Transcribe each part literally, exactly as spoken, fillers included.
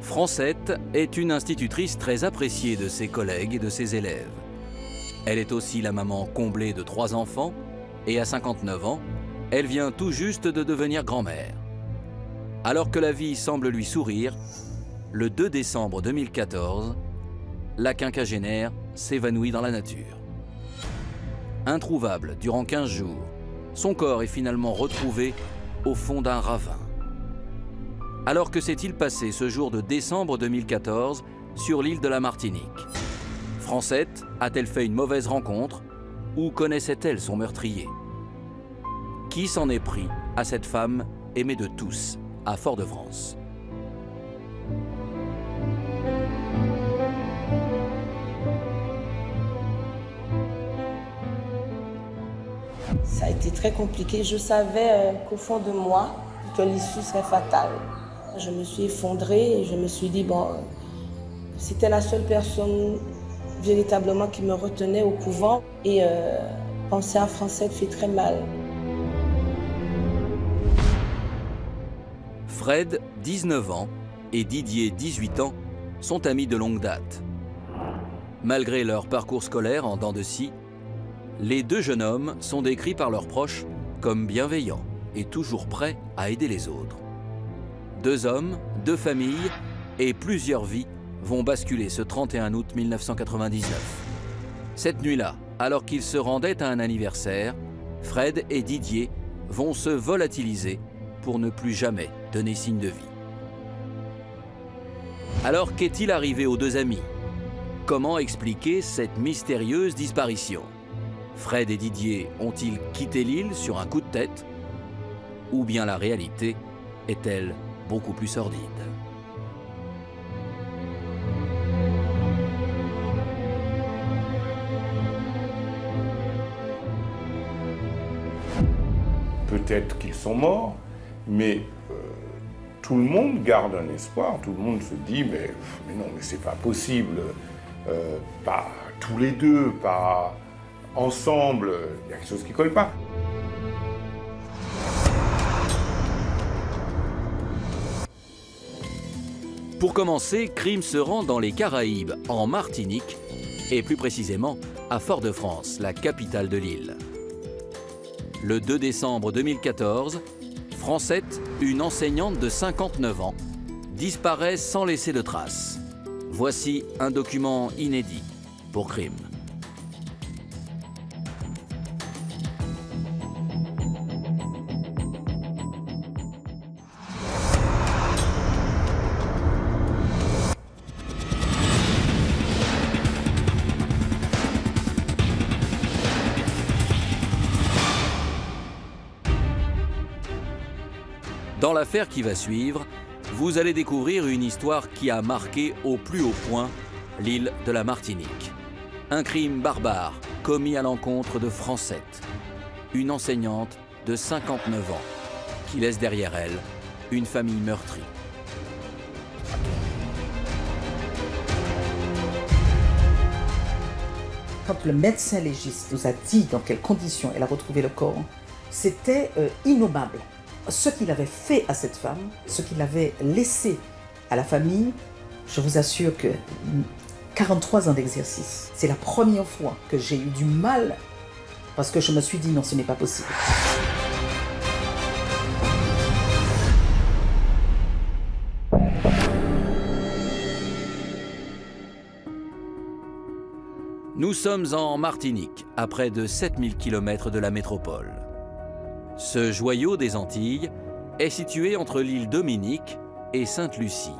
Francette est une institutrice très appréciée de ses collègues et de ses élèves. Elle est aussi la maman comblée de trois enfants et à cinquante-neuf ans, elle vient tout juste de devenir grand-mère. Alors que la vie semble lui sourire, le deux décembre deux mille quatorze, la quinquagénaire s'évanouit dans la nature. Introuvable durant quinze jours, son corps est finalement retrouvé au fond d'un ravin. Alors que s'est-il passé ce jour de décembre deux mille quatorze sur l'île de la Martinique? Francette a-t-elle fait une mauvaise rencontre ou connaissait-elle son meurtrier? Qui s'en est pris à cette femme aimée de tous à Fort-de-France? Ça a été très compliqué. Je savais euh, qu'au fond de moi, que l'issue serait fatale. Je me suis effondrée et je me suis dit, bon, euh, c'était la seule personne véritablement qui me retenait au couvent. Et euh, penser à Francette fait très mal. Fred, dix-neuf ans, et Didier, dix-huit ans, sont amis de longue date. Malgré leur parcours scolaire en dents de scie, les deux jeunes hommes sont décrits par leurs proches comme bienveillants et toujours prêts à aider les autres. Deux hommes, deux familles et plusieurs vies vont basculer ce trente et un août mille neuf cent quatre-vingt-dix-neuf. Cette nuit-là, alors qu'ils se rendaient à un anniversaire, Fred et Didier vont se volatiliser pour ne plus jamais donner signe de vie. Alors qu'est-il arrivé aux deux amis? Comment expliquer cette mystérieuse disparition? Fred et Didier ont-ils quitté l'île sur un coup de tête? Ou bien la réalité est-elle beaucoup plus sordide? Peut-être qu'ils sont morts, mais euh, tout le monde garde un espoir. Tout le monde se dit, mais, mais non, mais c'est pas possible. Euh, pas tous les deux, pas ensemble. Il y a quelque chose qui colle pas. Pour commencer, Crime se rend dans les Caraïbes, en Martinique, et plus précisément à Fort-de-France, la capitale de l'île. Le deux décembre deux mille quatorze, Francette, une enseignante de cinquante-neuf ans, disparaît sans laisser de traces. Voici un document inédit pour Crime. Dans l'affaire qui va suivre, vous allez découvrir une histoire qui a marqué au plus haut point l'île de la Martinique. Un crime barbare commis à l'encontre de Francette, une enseignante de cinquante-neuf ans, qui laisse derrière elle une famille meurtrie. Quand le médecin légiste nous a dit dans quelles conditions elle a retrouvé le corps, c'était euh, innommable. Ce qu'il avait fait à cette femme, ce qu'il avait laissé à la famille, je vous assure que quarante-trois ans d'exercice, c'est la première fois que j'ai eu du mal parce que je me suis dit non, ce n'est pas possible. Nous sommes en Martinique, à près de sept mille kilomètres de la métropole. Ce joyau des Antilles est situé entre l'île Dominique et Sainte-Lucie.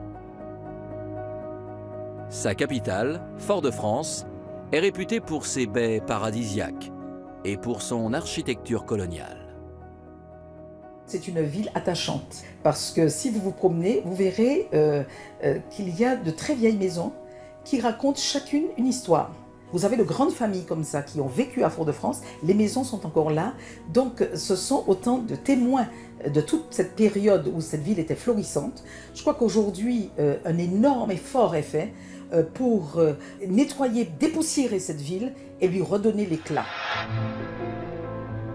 Sa capitale, Fort-de-France, est réputée pour ses baies paradisiaques et pour son architecture coloniale. C'est une ville attachante parce que si vous vous promenez, vous verrez euh, euh, qu'il y a de très vieilles maisons qui racontent chacune une histoire. Vous avez de grandes familles comme ça qui ont vécu à Fort-de-France, les maisons sont encore là, donc ce sont autant de témoins de toute cette période où cette ville était florissante. Je crois qu'aujourd'hui, euh, un énorme effort est fait euh, pour euh, nettoyer, dépoussiérer cette ville et lui redonner l'éclat.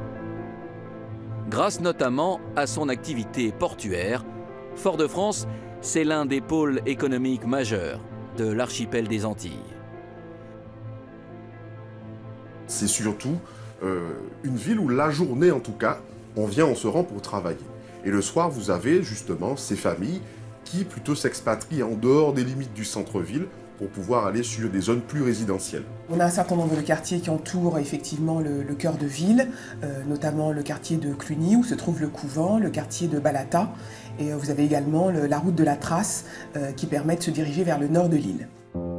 Grâce notamment à son activité portuaire, Fort-de-France c'est l'un des pôles économiques majeurs de l'archipel des Antilles. C'est surtout euh, une ville où la journée, en tout cas, on vient, on se rend pour travailler. Et le soir, vous avez justement ces familles qui plutôt s'expatrient en dehors des limites du centre-ville pour pouvoir aller sur des zones plus résidentielles. On a un certain nombre de quartiers qui entourent effectivement le, le cœur de ville, euh, notamment le quartier de Cluny où se trouve le couvent, le quartier de Balata, et euh, vous avez également le, la route de la Trace euh, qui permet de se diriger vers le nord de l'île.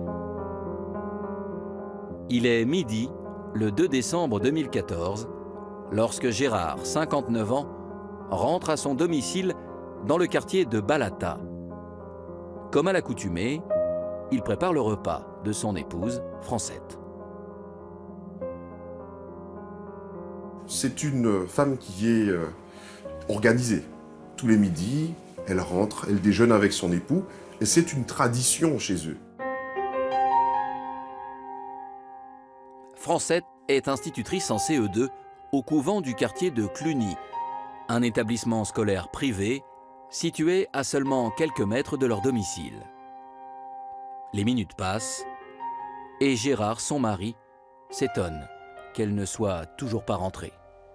Il est midi, le deux décembre deux mille quatorze, lorsque Gérard, cinquante-neuf ans, rentre à son domicile dans le quartier de Balata. Comme à l'accoutumée, il prépare le repas de son épouse, Francette. C'est une femme qui est euh, organisée. Tous les midis, elle rentre, elle déjeune avec son époux, et c'est une tradition chez eux. Francette est institutrice en C E deux au couvent du quartier de Cluny, un établissement scolaire privé situé à seulement quelques mètres de leur domicile. Les minutes passent et Gérard, son mari, s'étonne qu'elle ne soit toujours pas rentrée.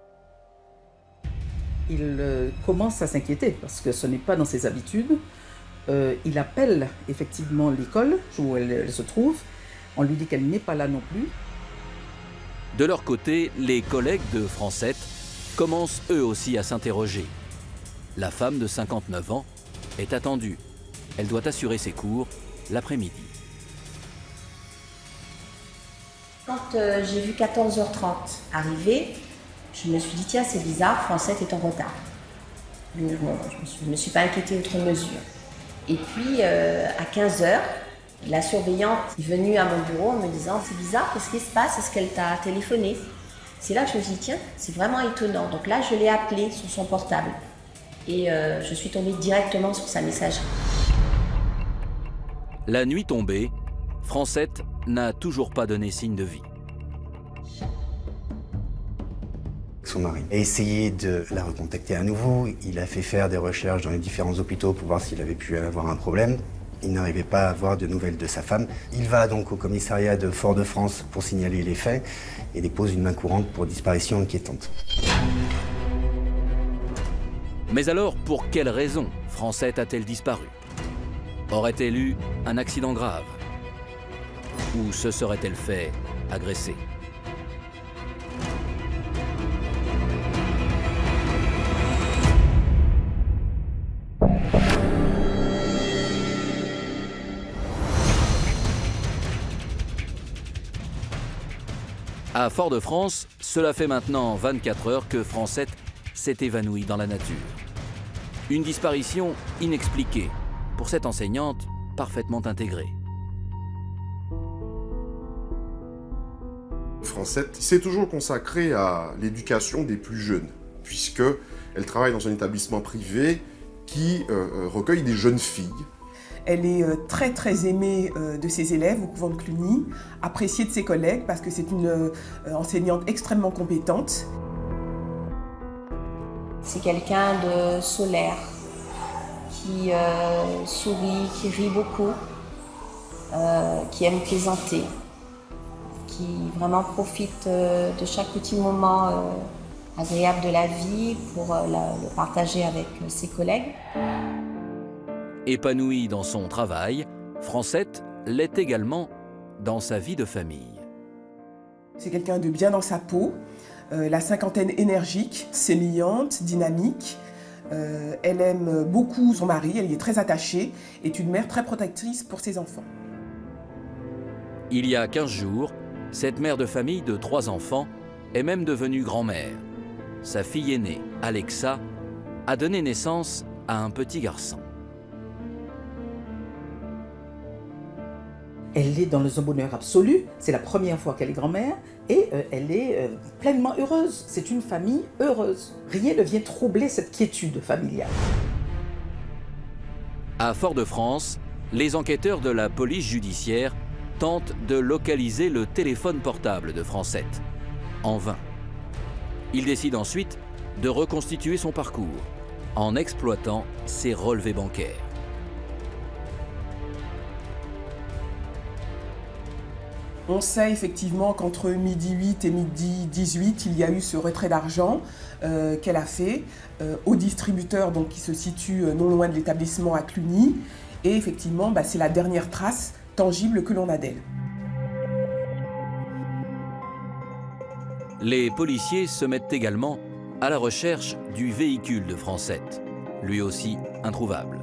Il euh, commence à s'inquiéter parce que ce n'est pas dans ses habitudes. Euh, il appelle effectivement l'école où elle, elle se trouve. On lui dit qu'elle n'est pas là non plus. De leur côté, les collègues de Francette commencent eux aussi à s'interroger. La femme de cinquante-neuf ans est attendue. Elle doit assurer ses cours l'après-midi. Quand euh, j'ai vu quatorze heures trente arriver, je me suis dit, tiens, c'est bizarre, Francette est en retard. Mais bon, je ne me suis pas inquiétée outre mesure. Et puis, euh, à quinze heures, la surveillante est venue à mon bureau en me disant, c'est bizarre, qu'est-ce qui se passe? Est-ce qu'elle t'a téléphoné? C'est là que je me suis dit, tiens, c'est vraiment étonnant. Donc là, je l'ai appelée sur son portable. Et euh, je suis tombée directement sur sa messagerie. La nuit tombée, Francette n'a toujours pas donné signe de vie. Son mari a essayé de la recontacter à nouveau. Il a fait faire des recherches dans les différents hôpitaux pour voir s'il avait pu avoir un problème. Il n'arrivait pas à avoir de nouvelles de sa femme. Il va donc au commissariat de Fort-de-France pour signaler les faits et dépose une main courante pour disparition inquiétante. Mais alors, pour quelle raison Francette a-t-elle disparu? Aurait-elle eu un accident grave? Ou se serait-elle fait agresser? À Fort-de-France, cela fait maintenant vingt-quatre heures que Francette s'est évanouie dans la nature. Une disparition inexpliquée pour cette enseignante parfaitement intégrée. Francette s'est toujours consacrée à l'éducation des plus jeunes, puisqu'elle travaille dans un établissement privé qui euh, recueille des jeunes filles. Elle est euh, très très aimée euh, de ses élèves au couvent de Cluny, appréciée de ses collègues parce que c'est une euh, enseignante extrêmement compétente. C'est quelqu'un de solaire, qui euh, sourit, qui rit beaucoup, euh, qui aime plaisanter, qui vraiment profite euh, de chaque petit moment euh, agréable de la vie pour euh, la, le partager avec euh, ses collègues. Épanouie dans son travail, Francette l'est également dans sa vie de famille. C'est quelqu'un de bien dans sa peau, euh, la cinquantaine énergique, sémillante, dynamique. Euh, elle aime beaucoup son mari, elle y est très attachée, est une mère très protectrice pour ses enfants. Il y a quinze jours, cette mère de famille de trois enfants est même devenue grand-mère. Sa fille aînée, Alexa, a donné naissance à un petit garçon. Elle est dans le bonheur absolu, c'est la première fois qu'elle est grand-mère et euh, elle est euh, pleinement heureuse. C'est une famille heureuse. Rien ne vient troubler cette quiétude familiale. À Fort-de-France, les enquêteurs de la police judiciaire tentent de localiser le téléphone portable de Francette. En vain. Ils décident ensuite de reconstituer son parcours en exploitant ses relevés bancaires. On sait effectivement qu'entre midi huit et midi dix-huit, il y a eu ce retrait d'argent euh, qu'elle a fait euh, au distributeur donc, qui se situe non loin de l'établissement à Cluny. Et effectivement, bah, c'est la dernière trace tangible que l'on a d'elle. Les policiers se mettent également à la recherche du véhicule de Francette, lui aussi introuvable.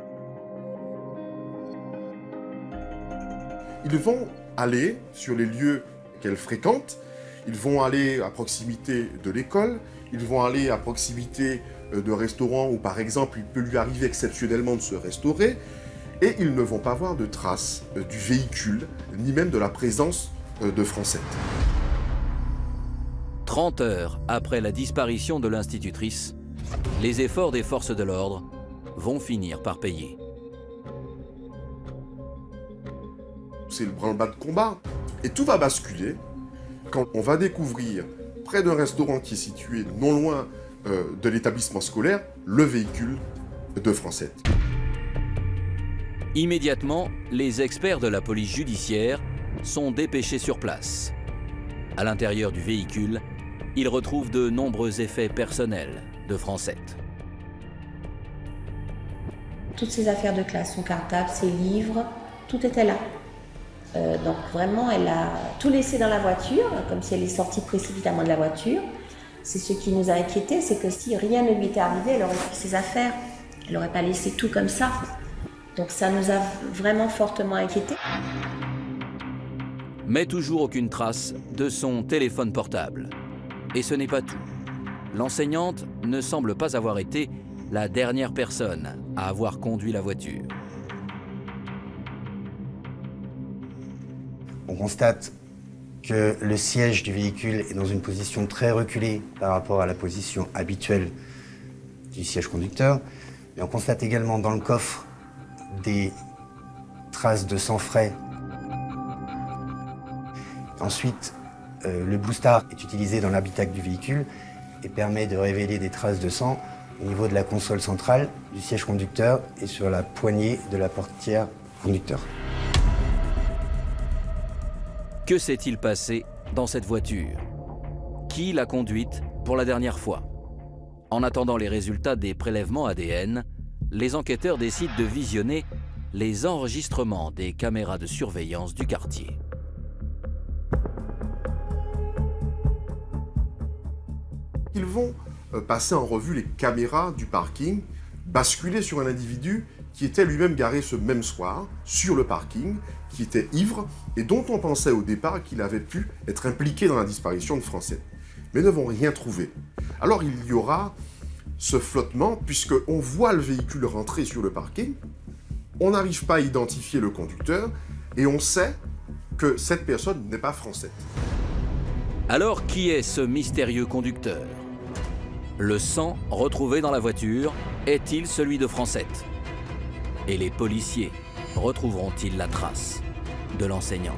Ils vont aller sur les lieux qu'elle fréquente, ils vont aller à proximité de l'école, ils vont aller à proximité de restaurants où par exemple il peut lui arriver exceptionnellement de se restaurer, et ils ne vont pas voir de traces du véhicule, ni même de la présence de Francette. trente heures après la disparition de l'institutrice, les efforts des forces de l'ordre vont finir par payer. C'est le branle-bas de combat. Et tout va basculer quand on va découvrir, près d'un restaurant qui est situé non loin euh, de l'établissement scolaire, le véhicule de Francette. Immédiatement, les experts de la police judiciaire sont dépêchés sur place. À l'intérieur du véhicule, ils retrouvent de nombreux effets personnels de Francette. Toutes ses affaires de classe, son cartable, ses livres, tout était là. Euh, donc vraiment, elle a tout laissé dans la voiture, comme si elle est sortie précipitamment de la voiture. C'est ce qui nous a inquiétés, c'est que si rien ne lui était arrivé, elle aurait pris ses affaires. Elle n'aurait pas laissé tout comme ça. Donc ça nous a vraiment fortement inquiétés. Mais toujours aucune trace de son téléphone portable. Et ce n'est pas tout. L'enseignante ne semble pas avoir été la dernière personne à avoir conduit la voiture. On constate que le siège du véhicule est dans une position très reculée par rapport à la position habituelle du siège conducteur. Et on constate également dans le coffre des traces de sang frais. Ensuite, euh, le Blue Star est utilisé dans l'habitacle du véhicule et permet de révéler des traces de sang au niveau de la console centrale du siège conducteur et sur la poignée de la portière conducteur. Que s'est-il passé dans cette voiture? Qui l'a conduite pour la dernière fois? En attendant les résultats des prélèvements A D N, les enquêteurs décident de visionner les enregistrements des caméras de surveillance du quartier. Ils vont passer en revue les caméras du parking, basculer sur un individu qui était lui-même garé ce même soir sur le parking, qui était ivre et dont on pensait au départ qu'il avait pu être impliqué dans la disparition de Francette, mais ne vont rien trouver. Alors il y aura ce flottement, puisqu'on voit le véhicule rentrer sur le parking, on n'arrive pas à identifier le conducteur, et on sait que cette personne n'est pas Francette. Alors qui est ce mystérieux conducteur? Le sang retrouvé dans la voiture est-il celui de Francette? Et les policiers retrouveront-ils la trace de l'enseignante?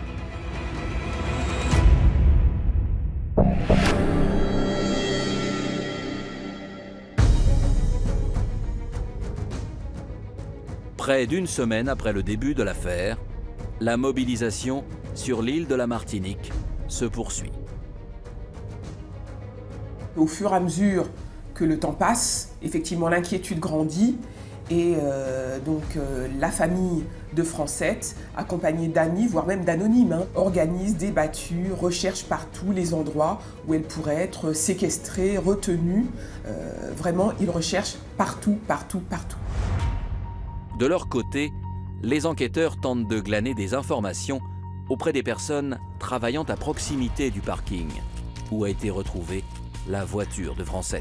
Près d'une semaine après le début de l'affaire, la mobilisation sur l'île de la Martinique se poursuit. Au fur et à mesure que le temps passe, effectivement l'inquiétude grandit et euh, donc euh, la famille de Francette, accompagnée d'amis, voire même d'anonymes, hein, organise des battues, recherche partout les endroits où elle pourrait être séquestrée, retenue. Euh, vraiment, ils recherchent partout, partout, partout. De leur côté, les enquêteurs tentent de glaner des informations auprès des personnes travaillant à proximité du parking où a été retrouvée la voiture de Francette.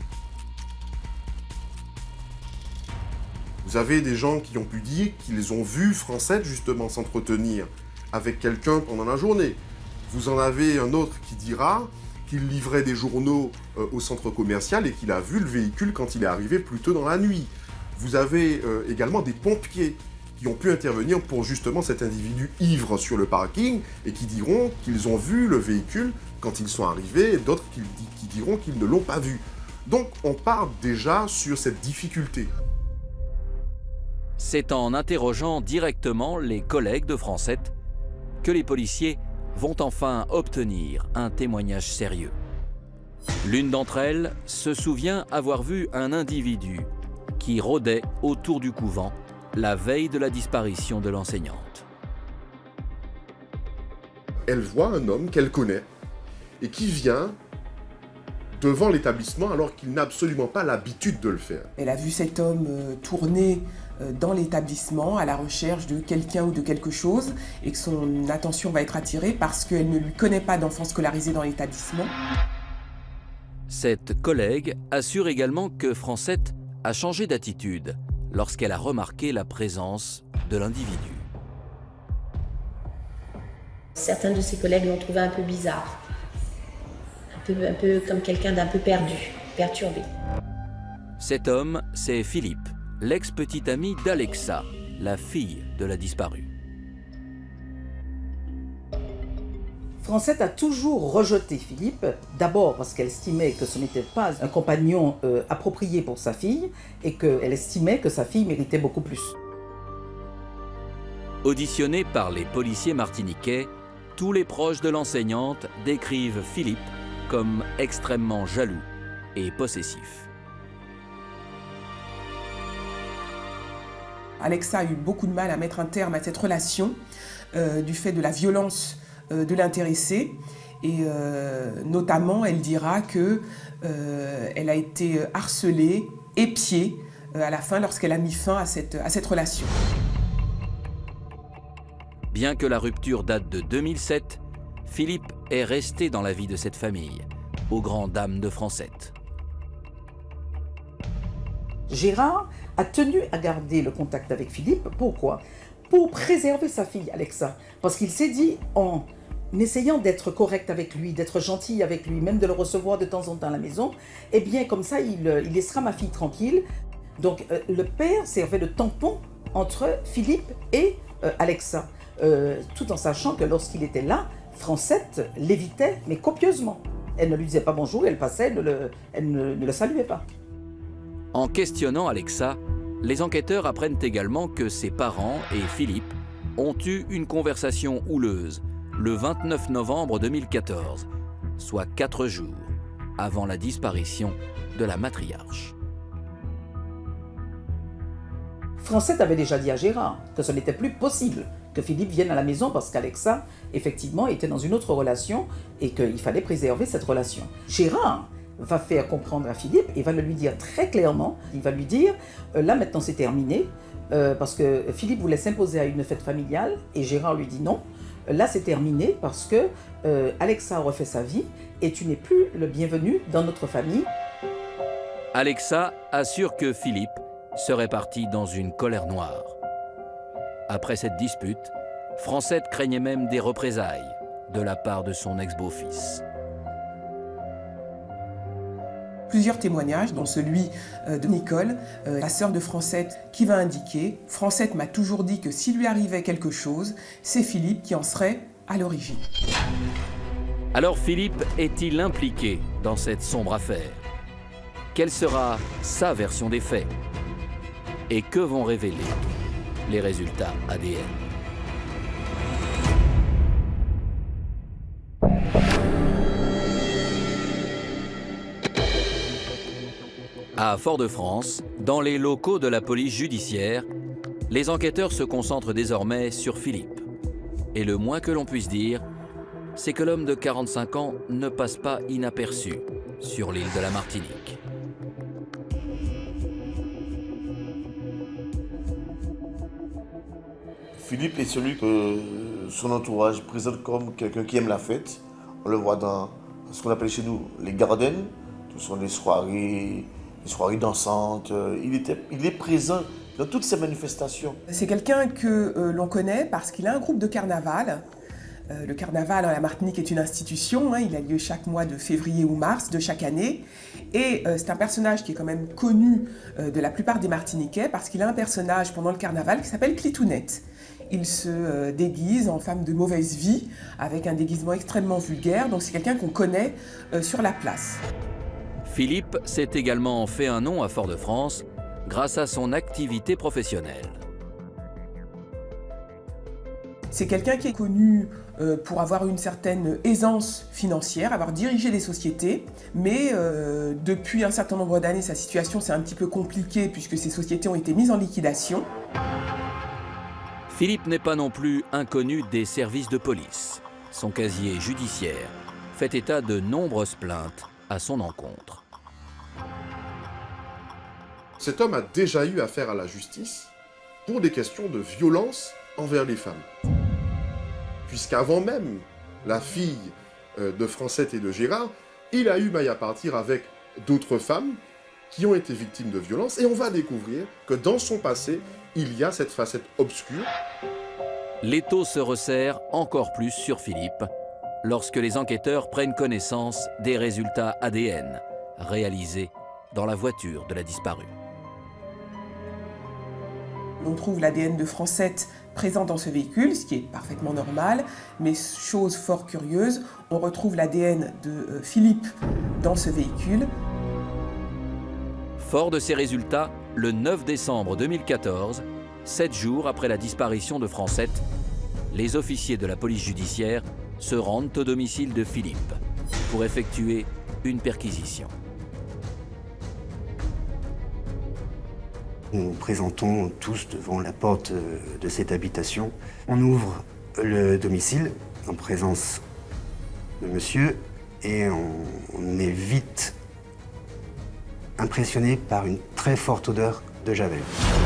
Vous avez des gens qui ont pu dire qu'ils ont vu Francette justement s'entretenir avec quelqu'un pendant la journée. Vous en avez un autre qui dira qu'il livrait des journaux euh, au centre commercial et qu'il a vu le véhicule quand il est arrivé plus tôt dans la nuit. Vous avez euh, également des pompiers qui ont pu intervenir pour justement cet individu ivre sur le parking et qui diront qu'ils ont vu le véhicule quand ils sont arrivés et d'autres qui, qui diront qu'ils ne l'ont pas vu. Donc on part déjà sur cette difficulté. C'est en interrogeant directement les collègues de Francette que les policiers vont enfin obtenir un témoignage sérieux. L'une d'entre elles se souvient avoir vu un individu qui rôdait autour du couvent la veille de la disparition de l'enseignante. Elle voit un homme qu'elle connaît et qui vient devant l'établissement alors qu'il n'a absolument pas l'habitude de le faire. Elle a vu cet homme euh, tourner euh, dans l'établissement à la recherche de quelqu'un ou de quelque chose et que son attention va être attirée parce qu'elle ne lui connaît pas d'enfant scolarisé dans l'établissement. Cette collègue assure également que Francette a changé d'attitude lorsqu'elle a remarqué la présence de l'individu. Certains de ses collègues l'ont trouvé un peu bizarre, un peu, un peu comme quelqu'un d'un peu perdu, perturbé. Cet homme, c'est Philippe, l'ex-petit ami d'Alexa, la fille de la disparue. Francette a toujours rejeté Philippe, d'abord parce qu'elle estimait que ce n'était pas un compagnon euh, approprié pour sa fille et qu'elle estimait que sa fille méritait beaucoup plus. Auditionné par les policiers martiniquais, tous les proches de l'enseignante décrivent Philippe comme extrêmement jaloux et possessif. Alexa a eu beaucoup de mal à mettre un terme à cette relation euh, du fait de la violence euh, de l'intéressé. Et euh, notamment, elle dira qu'elle euh, a été harcelée, épiée euh, à la fin lorsqu'elle a mis fin à cette, à cette relation. Bien que la rupture date de deux mille sept, Philippe est resté dans la vie de cette famille, aux grandes dames de Francette. Gérard a tenu à garder le contact avec Philippe. Pourquoi? Pour préserver sa fille, Alexa. Parce qu'il s'est dit, en essayant d'être correct avec lui, d'être gentil avec lui, même de le recevoir de temps en temps à la maison, eh bien, comme ça, il, il laissera ma fille tranquille. Donc, euh, le père servait de tampon entre Philippe et euh, Alexa. Euh, tout en sachant que lorsqu'il était là, Francette l'évitait, mais copieusement. Elle ne lui disait pas bonjour, elle passait, elle ne le, elle ne, ne le saluait pas. En questionnant Alexa, les enquêteurs apprennent également que ses parents et Philippe ont eu une conversation houleuse le vingt-neuf novembre deux mille quatorze, soit quatre jours avant la disparition de la matriarche. Francette avait déjà dit à Gérard que ce n'était plus possible que Philippe vienne à la maison parce qu'Alexa, effectivement, était dans une autre relation et qu'il fallait préserver cette relation. Gérard va faire comprendre à Philippe et va le lui dire très clairement, il va lui dire, euh, là maintenant c'est terminé, euh, parce que Philippe voulait s'imposer à une fête familiale et Gérard lui dit non, là c'est terminé parce que euh, Alexa a refait sa vie et tu n'es plus le bienvenu dans notre famille. Alexa assure que Philippe serait parti dans une colère noire. Après cette dispute, Francette craignait même des représailles de la part de son ex-beau-fils. Plusieurs témoignages, dont celui de Nicole, la sœur de Francette, qui va indiquer « Francette m'a toujours dit que s'il lui arrivait quelque chose, c'est Philippe qui en serait à l'origine. » Alors Philippe est-il impliqué dans cette sombre affaire? Quelle sera sa version des faits? Et que vont révéler les résultats A D N? À Fort-de-France, dans les locaux de la police judiciaire, les enquêteurs se concentrent désormais sur Philippe. Et le moins que l'on puisse dire, c'est que l'homme de quarante-cinq ans ne passe pas inaperçu sur l'île de la Martinique. Philippe est celui que son entourage présente comme quelqu'un qui aime la fête. On le voit dans ce qu'on appelle chez nous les gardens. Ce sont des soirées, des soirées dansantes. Il, était, il est présent dans toutes ces manifestations. C'est quelqu'un que euh, l'on connaît parce qu'il a un groupe de carnaval. Euh, le carnaval à la Martinique est une institution. Hein, il a lieu chaque mois de février ou mars de chaque année. Et euh, c'est un personnage qui est quand même connu euh, de la plupart des Martiniquais parce qu'il a un personnage pendant le carnaval qui s'appelle Clitounette. Il se euh, déguise en femme de mauvaise vie avec un déguisement extrêmement vulgaire. Donc c'est quelqu'un qu'on connaît euh, sur la place. Philippe s'est également fait un nom à Fort-de-France grâce à son activité professionnelle. C'est quelqu'un qui est connu euh, pour avoir une certaine aisance financière, avoir dirigé des sociétés, mais euh, depuis un certain nombre d'années, sa situation s'est un petit peu compliquée puisque ces sociétés ont été mises en liquidation. Philippe n'est pas non plus inconnu des services de police. Son casier judiciaire fait état de nombreuses plaintes à son encontre. Cet homme a déjà eu affaire à la justice pour des questions de violence envers les femmes. Puisqu'avant même la fille de Francette et de Gérard, il a eu maille à partir avec d'autres femmes qui ont été victimes de violences. Et on va découvrir que dans son passé, il y a cette facette obscure. L'étau se resserre encore plus sur Philippe lorsque les enquêteurs prennent connaissance des résultats A D N réalisés dans la voiture de la disparue. On trouve l'A D N de Francette présent dans ce véhicule, ce qui est parfaitement normal, mais chose fort curieuse, on retrouve l'A D N de Philippe dans ce véhicule. Fort de ces résultats, le neuf décembre deux mille quatorze, sept jours après la disparition de Francette, les officiers de la police judiciaire se rendent au domicile de Philippe pour effectuer une perquisition. Nous nous présentons tous devant la porte de cette habitation. On ouvre le domicile en présence de monsieur et on, on est vite impressionné par une très forte odeur de javel.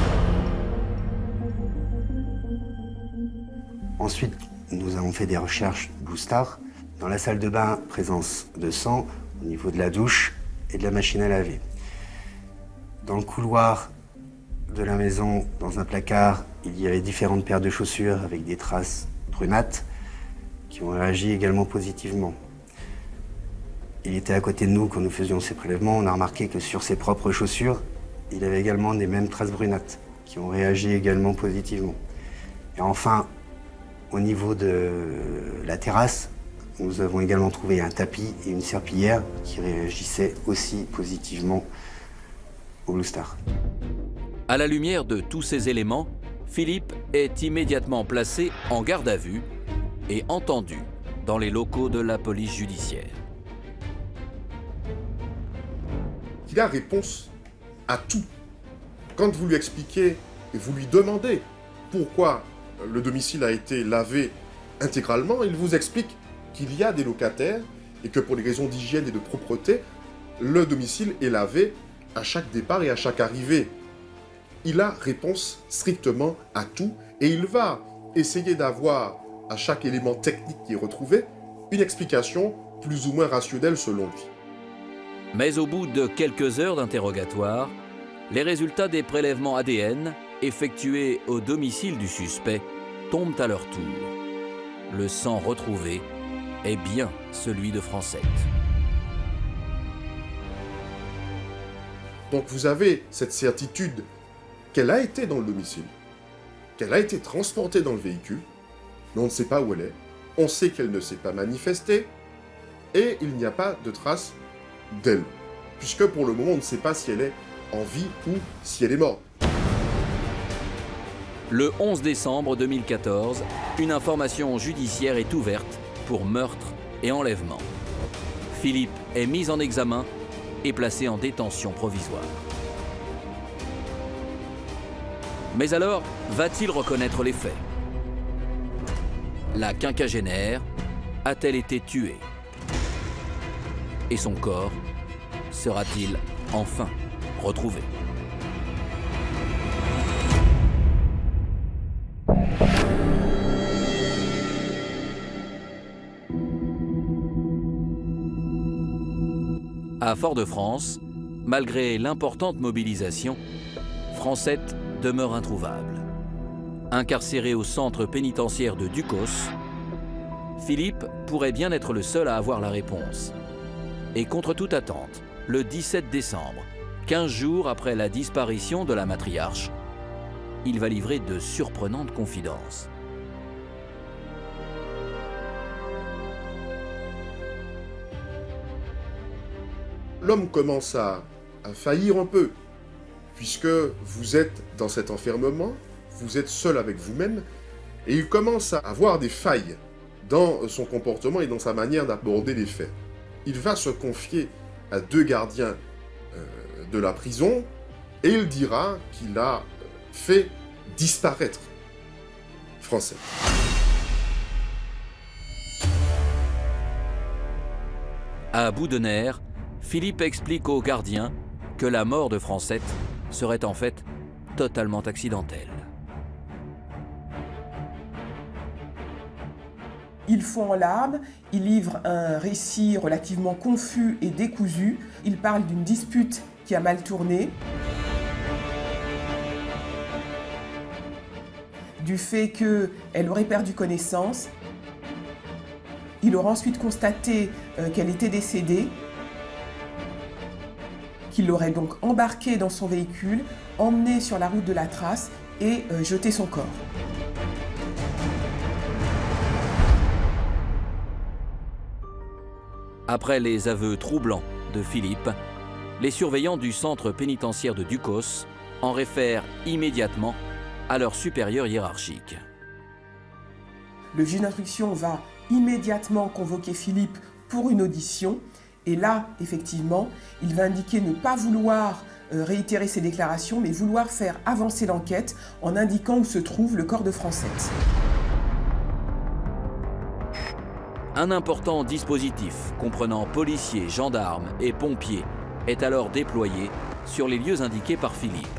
Ensuite, nous avons fait des recherches Blue Star. Dans la salle de bain, présence de sang au niveau de la douche et de la machine à laver. Dans le couloir de la maison, dans un placard, il y avait différentes paires de chaussures avec des traces brunâtres qui ont réagi également positivement. Il était à côté de nous quand nous faisions ces prélèvements. On a remarqué que sur ses propres chaussures, il avait également des mêmes traces brunâtres qui ont réagi également positivement. Et enfin, au niveau de la terrasse, nous avons également trouvé un tapis et une serpillière qui réagissaient aussi positivement au Blue Star. À la lumière de tous ces éléments, Philippe est immédiatement placé en garde à vue et entendu dans les locaux de la police judiciaire. Il a réponse à tout. Quand vous lui expliquez et vous lui demandez pourquoi le domicile a été lavé intégralement, il vous explique qu'il y a des locataires et que pour des raisons d'hygiène et de propreté, le domicile est lavé à chaque départ et à chaque arrivée. Il a réponse strictement à tout et il va essayer d'avoir à chaque élément technique qui est retrouvé une explication plus ou moins rationnelle selon lui. Mais au bout de quelques heures d'interrogatoire, les résultats des prélèvements A D N effectués au domicile du suspect tombent à leur tour. Le sang retrouvé est bien celui de Francette. Donc vous avez cette certitude qu'elle a été dans le domicile, qu'elle a été transportée dans le véhicule, mais on ne sait pas où elle est, on sait qu'elle ne s'est pas manifestée, et il n'y a pas de trace d'elle, puisque pour le moment on ne sait pas si elle est en vie ou si elle est morte. Le onze décembre deux mille quatorze, une information judiciaire est ouverte pour meurtre et enlèvement. Philippe est mis en examen et placé en détention provisoire. Mais alors, va-t-il reconnaître les faits? La quinquagénaire a-t-elle été tuée? Et son corps sera-t-il enfin retrouvé? À Fort-de-France, malgré l'importante mobilisation, Francette demeure introuvable. Incarcéré au centre pénitentiaire de Ducos, Philippe pourrait bien être le seul à avoir la réponse. Et contre toute attente, le dix-sept décembre, quinze jours après la disparition de la matriarche, il va livrer de surprenantes confidences. L'homme commence à, à faillir un peu, puisque vous êtes dans cet enfermement, vous êtes seul avec vous-même, Et il commence à avoir des failles dans son comportement et dans sa manière d'aborder les faits. Il va se confier à deux gardiens euh, de la prison et il dira qu'il a fait disparaître Francette. À bout de nerfs, Philippe explique aux gardiens que la mort de Francette serait en fait totalement accidentelle. Il fond en larmes, il livre un récit relativement confus et décousu. Il parle d'une dispute qui a mal tourné, du fait qu'elle aurait perdu connaissance. Il aura ensuite constaté euh, qu'elle était décédée, qu'il l'aurait donc embarquée dans son véhicule, emmenée sur la route de la Trace et euh, jeté son corps. Après les aveux troublants de Philippe, les surveillants du centre pénitentiaire de Ducos en réfèrent immédiatement à leur supérieur hiérarchique. Le juge d'instruction va immédiatement convoquer Philippe pour une audition. Et là, effectivement, il va indiquer ne pas vouloir euh, réitérer ses déclarations, mais vouloir faire avancer l'enquête en indiquant où se trouve le corps de Francette. Un important dispositif comprenant policiers, gendarmes et pompiers est alors déployé sur les lieux indiqués par Philippe.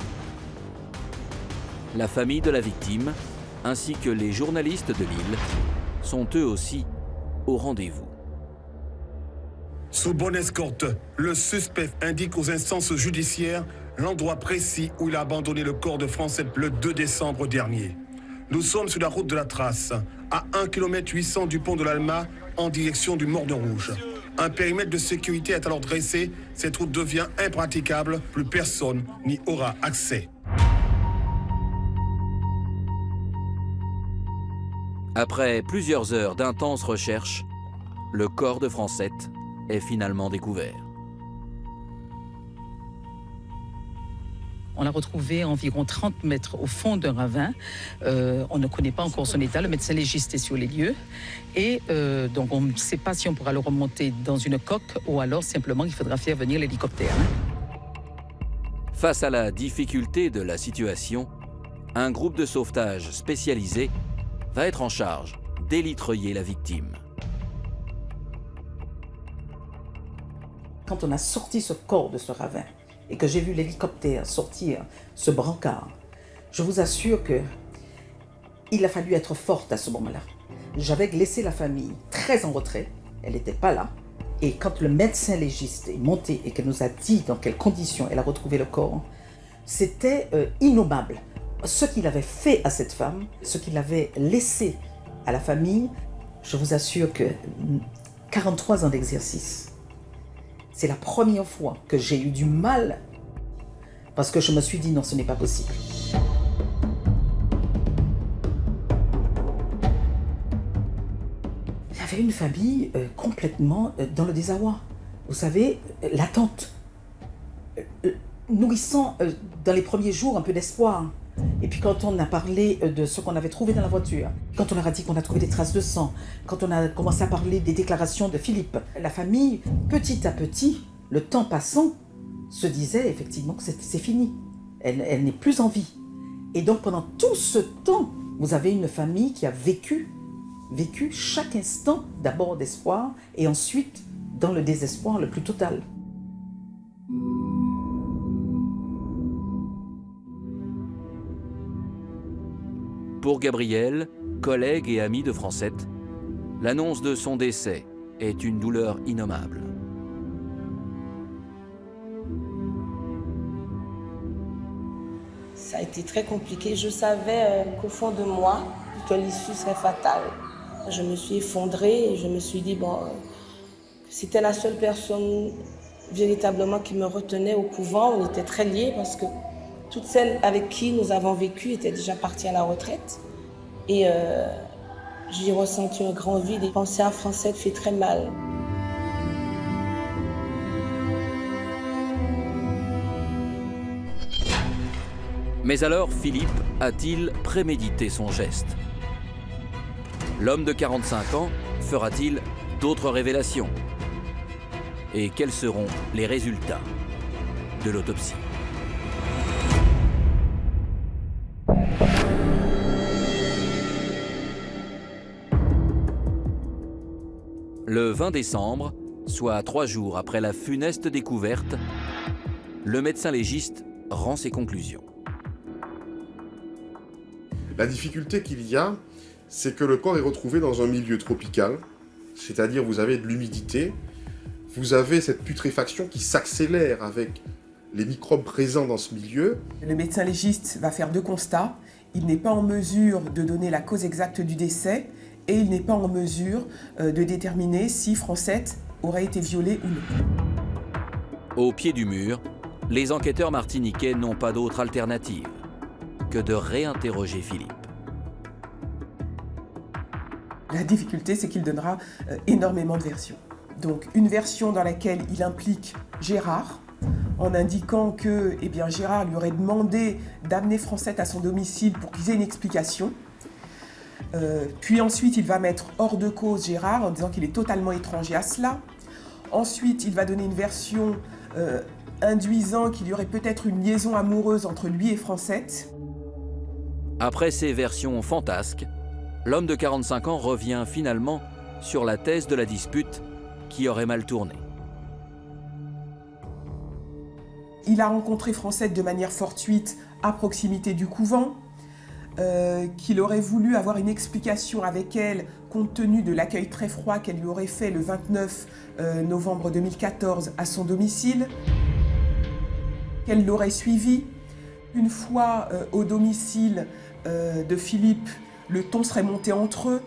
La famille de la victime, ainsi que les journalistes de l'île, sont eux aussi au rendez-vous. Sous bonne escorte, le suspect indique aux instances judiciaires l'endroit précis où il a abandonné le corps de Francette le deux décembre dernier. Nous sommes sur la route de la Trace, à un kilomètre huit cents du pont de l'Alma, en direction du Morne Rouge. Un périmètre de sécurité est alors dressé, cette route devient impraticable, plus personne n'y aura accès. Après plusieurs heures d'intenses recherches, le corps de Francette est finalement découvert. On l'a retrouvé à environ trente mètres au fond d'un ravin. Euh, on ne connaît pas encore son état. Le médecin légiste est sur les lieux. Et euh, donc, on ne sait pas si on pourra le remonter dans une coque ou alors simplement il faudra faire venir l'hélicoptère. Face à la difficulté de la situation, un groupe de sauvetage spécialisé va être en charge d'élitreiller la victime. Quand on a sorti ce corps de ce ravin, et que j'ai vu l'hélicoptère sortir ce brancard, je vous assure que il a fallu être forte à ce moment-là. J'avais laissé la famille très en retrait, elle n'était pas là, et quand le médecin légiste est monté et qu'elle nous a dit dans quelles conditions elle a retrouvé le corps, c'était euh, innommable. Ce qu'il avait fait à cette femme, ce qu'il avait laissé à la famille, je vous assure que quarante-trois ans d'exercice, c'est la première fois que j'ai eu du mal parce que je me suis dit non, ce n'est pas possible. Il y avait une famille euh, complètement euh, dans le désarroi. Vous savez, euh, l'attente, euh, nourrissant euh, dans les premiers jours un peu d'espoir. Et puis quand on a parlé de ce qu'on avait trouvé dans la voiture, quand on leur a dit qu'on a trouvé des traces de sang, quand on a commencé à parler des déclarations de Philippe, la famille, petit à petit, le temps passant, se disait effectivement que c'est fini. Elle, elle n'est plus en vie. Et donc pendant tout ce temps, vous avez une famille qui a vécu, vécu chaque instant d'abord d'espoir et ensuite dans le désespoir le plus total. Pour Gabriel, collègue et ami de Francette, l'annonce de son décès est une douleur innommable. Ça a été très compliqué. Je savais euh, qu'au fond de moi, que l'issue serait fatale. Je me suis effondrée et je me suis dit, bon, euh, c'était la seule personne véritablement qui me retenait au couvent. On était très liés parce que toutes celles avec qui nous avons vécu étaient déjà parties à la retraite. Et euh, j'ai ressenti un grand vide et penser à Francette fait très mal. Mais alors, Philippe a-t-il prémédité son geste? L'homme de quarante-cinq ans fera-t-il d'autres révélations? Et quels seront les résultats de l'autopsie? Le vingt décembre, soit trois jours après la funeste découverte, le médecin légiste rend ses conclusions. La difficulté qu'il y a, c'est que le corps est retrouvé dans un milieu tropical, c'est-à-dire vous avez de l'humidité, vous avez cette putréfaction qui s'accélère avec les microbes présents dans ce milieu. Le médecin légiste va faire deux constats. Il n'est pas en mesure de donner la cause exacte du décès et il n'est pas en mesure de déterminer si Francette aurait été violée ou non. Au pied du mur, les enquêteurs martiniquais n'ont pas d'autre alternative que de réinterroger Philippe. La difficulté, c'est qu'il donnera euh, énormément de versions. Donc une version dans laquelle il implique Gérard, en indiquant que eh bien, Gérard lui aurait demandé d'amener Francette à son domicile pour qu'ils aient une explication. Euh, puis ensuite, il va mettre hors de cause Gérard en disant qu'il est totalement étranger à cela. Ensuite, il va donner une version euh, induisant qu'il y aurait peut-être une liaison amoureuse entre lui et Francette. Après ces versions fantasques, l'homme de quarante-cinq ans revient finalement sur la thèse de la dispute qui aurait mal tourné. Il a rencontré Francette de manière fortuite à proximité du couvent, euh, qu'il aurait voulu avoir une explication avec elle compte tenu de l'accueil très froid qu'elle lui aurait fait le vingt-neuf novembre deux mille quatorze à son domicile, qu'elle l'aurait suivi. Une fois euh, au domicile euh, de Philippe, le ton serait monté entre eux.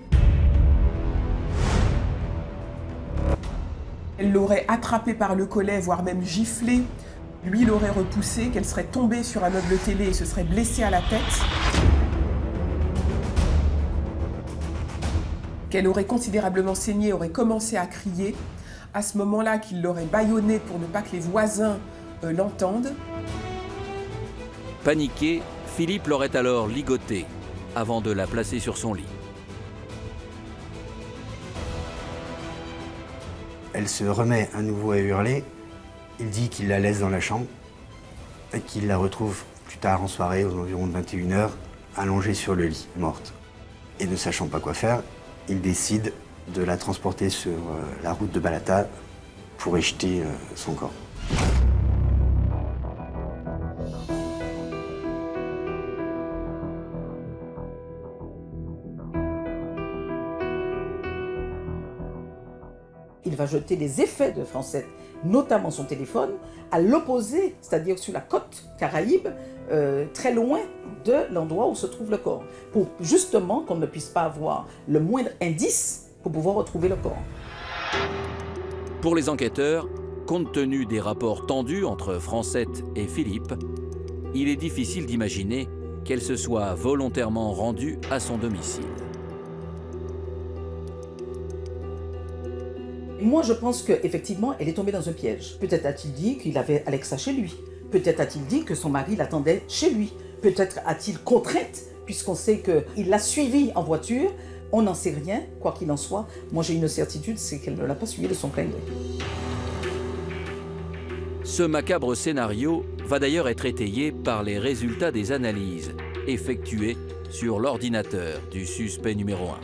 Elle l'aurait attrapé par le collet, voire même giflé. Lui l'aurait repoussé, qu'elle serait tombée sur un meuble télé et se serait blessée à la tête. Qu'elle aurait considérablement saigné, aurait commencé à crier. À ce moment-là, qu'il l'aurait bâillonnée pour ne pas que les voisins euh, l'entendent. Paniqué, Philippe l'aurait alors ligotée avant de la placer sur son lit. Elle se remet à nouveau à hurler. Il dit qu'il la laisse dans la chambre et qu'il la retrouve plus tard en soirée, aux environs de vingt et une heures, allongée sur le lit, morte. Et ne sachant pas quoi faire, il décide de la transporter sur la route de Balata pour y jeter son corps. Il va jeter les effets de Francette, notamment son téléphone, à l'opposé, c'est-à-dire sur la côte Caraïbe, euh, très loin de l'endroit où se trouve le corps, pour justement qu'on ne puisse pas avoir le moindre indice pour pouvoir retrouver le corps. Pour les enquêteurs, compte tenu des rapports tendus entre Francette et Philippe, il est difficile d'imaginer qu'elle se soit volontairement rendue à son domicile. Moi, je pense qu'effectivement, elle est tombée dans un piège. Peut-être a-t-il dit qu'il avait Alexa chez lui. Peut-être a-t-il dit que son mari l'attendait chez lui. Peut-être a-t-il contrainte, puisqu'on sait qu'il l'a suivie en voiture. On n'en sait rien, quoi qu'il en soit. Moi, j'ai une certitude, c'est qu'elle ne l'a pas suivi de son plein gré. Ce macabre scénario va d'ailleurs être étayé par les résultats des analyses effectuées sur l'ordinateur du suspect numéro un.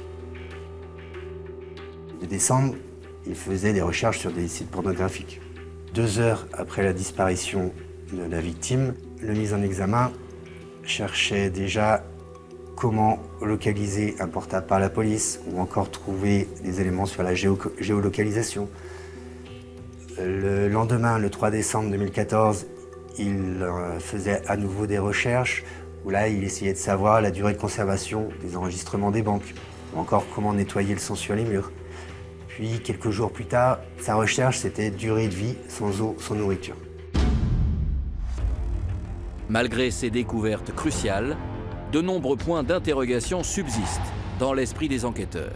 De décembre, il faisait des recherches sur des sites pornographiques. Deux heures après la disparition de la victime, le mis en examen cherchait déjà comment localiser un portable par la police ou encore trouver des éléments sur la géo géolocalisation. Le lendemain, le trois décembre deux mille quatorze, il faisait à nouveau des recherches où là, il essayait de savoir la durée de conservation des enregistrements des banques ou encore comment nettoyer le sang sur les murs. Puis, quelques jours plus tard, sa recherche, c'était durée de vie sans eau, sans nourriture. Malgré ces découvertes cruciales, de nombreux points d'interrogation subsistent dans l'esprit des enquêteurs.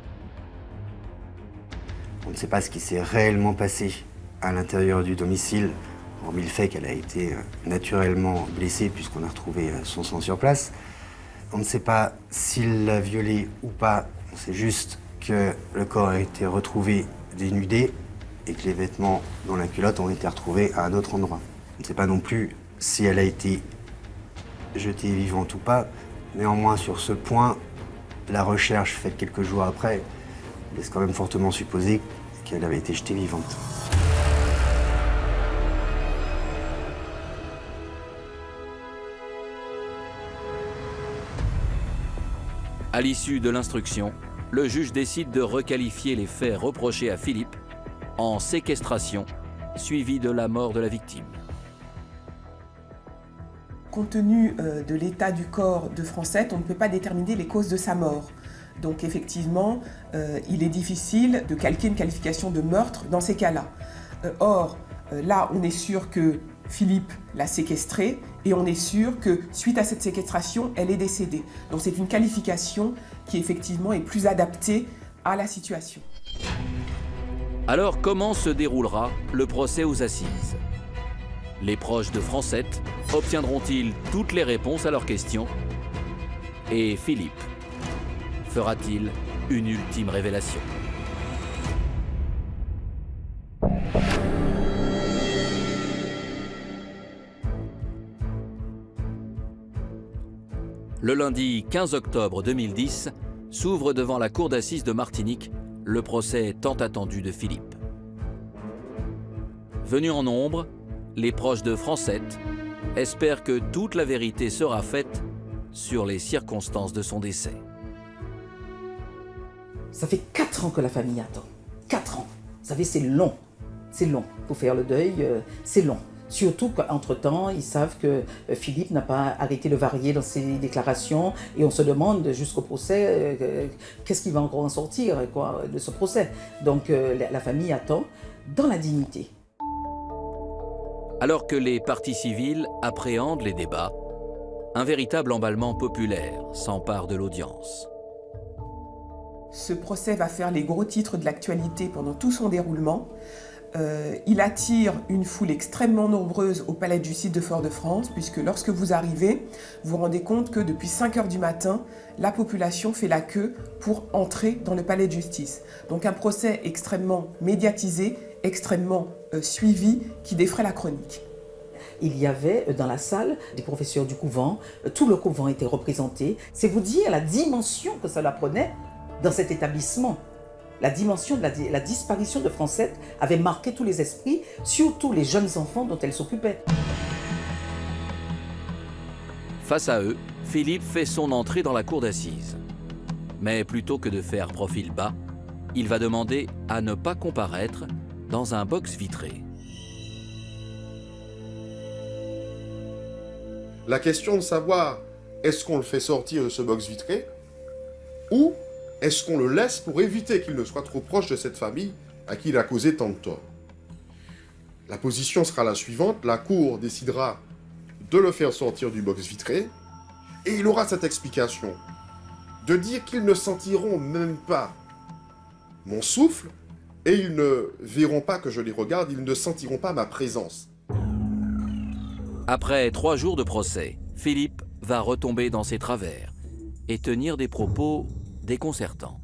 On ne sait pas ce qui s'est réellement passé à l'intérieur du domicile, hormis le fait qu'elle a été naturellement blessée puisqu'on a retrouvé son sang sur place. On ne sait pas s'il l'a violée ou pas. On sait juste que le corps a été retrouvé dénudé et que les vêtements dans la culotte ont été retrouvés à un autre endroit. On ne sait pas non plus si elle a été jetée vivante ou pas. Néanmoins, sur ce point, la recherche faite quelques jours après laisse quand même fortement supposer qu'elle avait été jetée vivante. À l'issue de l'instruction, le juge décide de requalifier les faits reprochés à Philippe en séquestration, suivie de la mort de la victime. Compte tenu euh, de l'état du corps de Francette, on ne peut pas déterminer les causes de sa mort. Donc effectivement, euh, il est difficile de calquer une qualification de meurtre dans ces cas-là. Euh, or, euh, là, on est sûr que Philippe l'a séquestrée et on est sûr que suite à cette séquestration, elle est décédée. Donc c'est une qualification qui effectivement est plus adaptée à la situation. Alors comment se déroulera le procès aux assises? Les proches de Francette obtiendront-ils toutes les réponses à leurs questions? Et Philippe fera-t-il une ultime révélation? Le lundi quinze octobre deux mille dix s'ouvre devant la cour d'assises de Martinique le procès tant attendu de Philippe. Venus en nombre, les proches de Francette espèrent que toute la vérité sera faite sur les circonstances de son décès. Ça fait quatre ans que la famille attend. Quatre ans. Vous savez, c'est long. C'est long. Pour faire le deuil, euh, c'est long. Surtout qu'entre-temps, ils savent que Philippe n'a pas arrêté de varier dans ses déclarations et on se demande jusqu'au procès, euh, qu'est-ce qui va encore en sortir quoi, de ce procès. Donc euh, la, la famille attend dans la dignité. Alors que les parties civiles appréhendent les débats, un véritable emballement populaire s'empare de l'audience. Ce procès va faire les gros titres de l'actualité pendant tout son déroulement. Euh, il attire une foule extrêmement nombreuse au Palais de Justice de Fort-de-France, puisque lorsque vous arrivez, vous vous rendez compte que depuis cinq heures du matin, la population fait la queue pour entrer dans le Palais de Justice. Donc un procès extrêmement médiatisé, extrêmement euh, suivi, qui défraie la chronique. Il y avait dans la salle des professeurs du couvent, tout le couvent était représenté. C'est vous dire la dimension que cela prenait dans cet établissement. La dimension de la, la disparition de Francette avait marqué tous les esprits, surtout les jeunes enfants dont elle s'occupait. Face à eux, Philippe fait son entrée dans la cour d'assises. Mais plutôt que de faire profil bas, il va demander à ne pas comparaître dans un box vitré. La question de savoir, est-ce qu'on le fait sortir de ce box vitré ou est-ce qu'on le laisse pour éviter qu'il ne soit trop proche de cette famille à qui il a causé tant de tort? La position sera la suivante, la cour décidera de le faire sortir du box vitré et il aura cette explication de dire qu'ils ne sentiront même pas mon souffle et ils ne verront pas que je les regarde, ils ne sentiront pas ma présence. Après trois jours de procès, Philippe va retomber dans ses travers et tenir des propos déconcertants.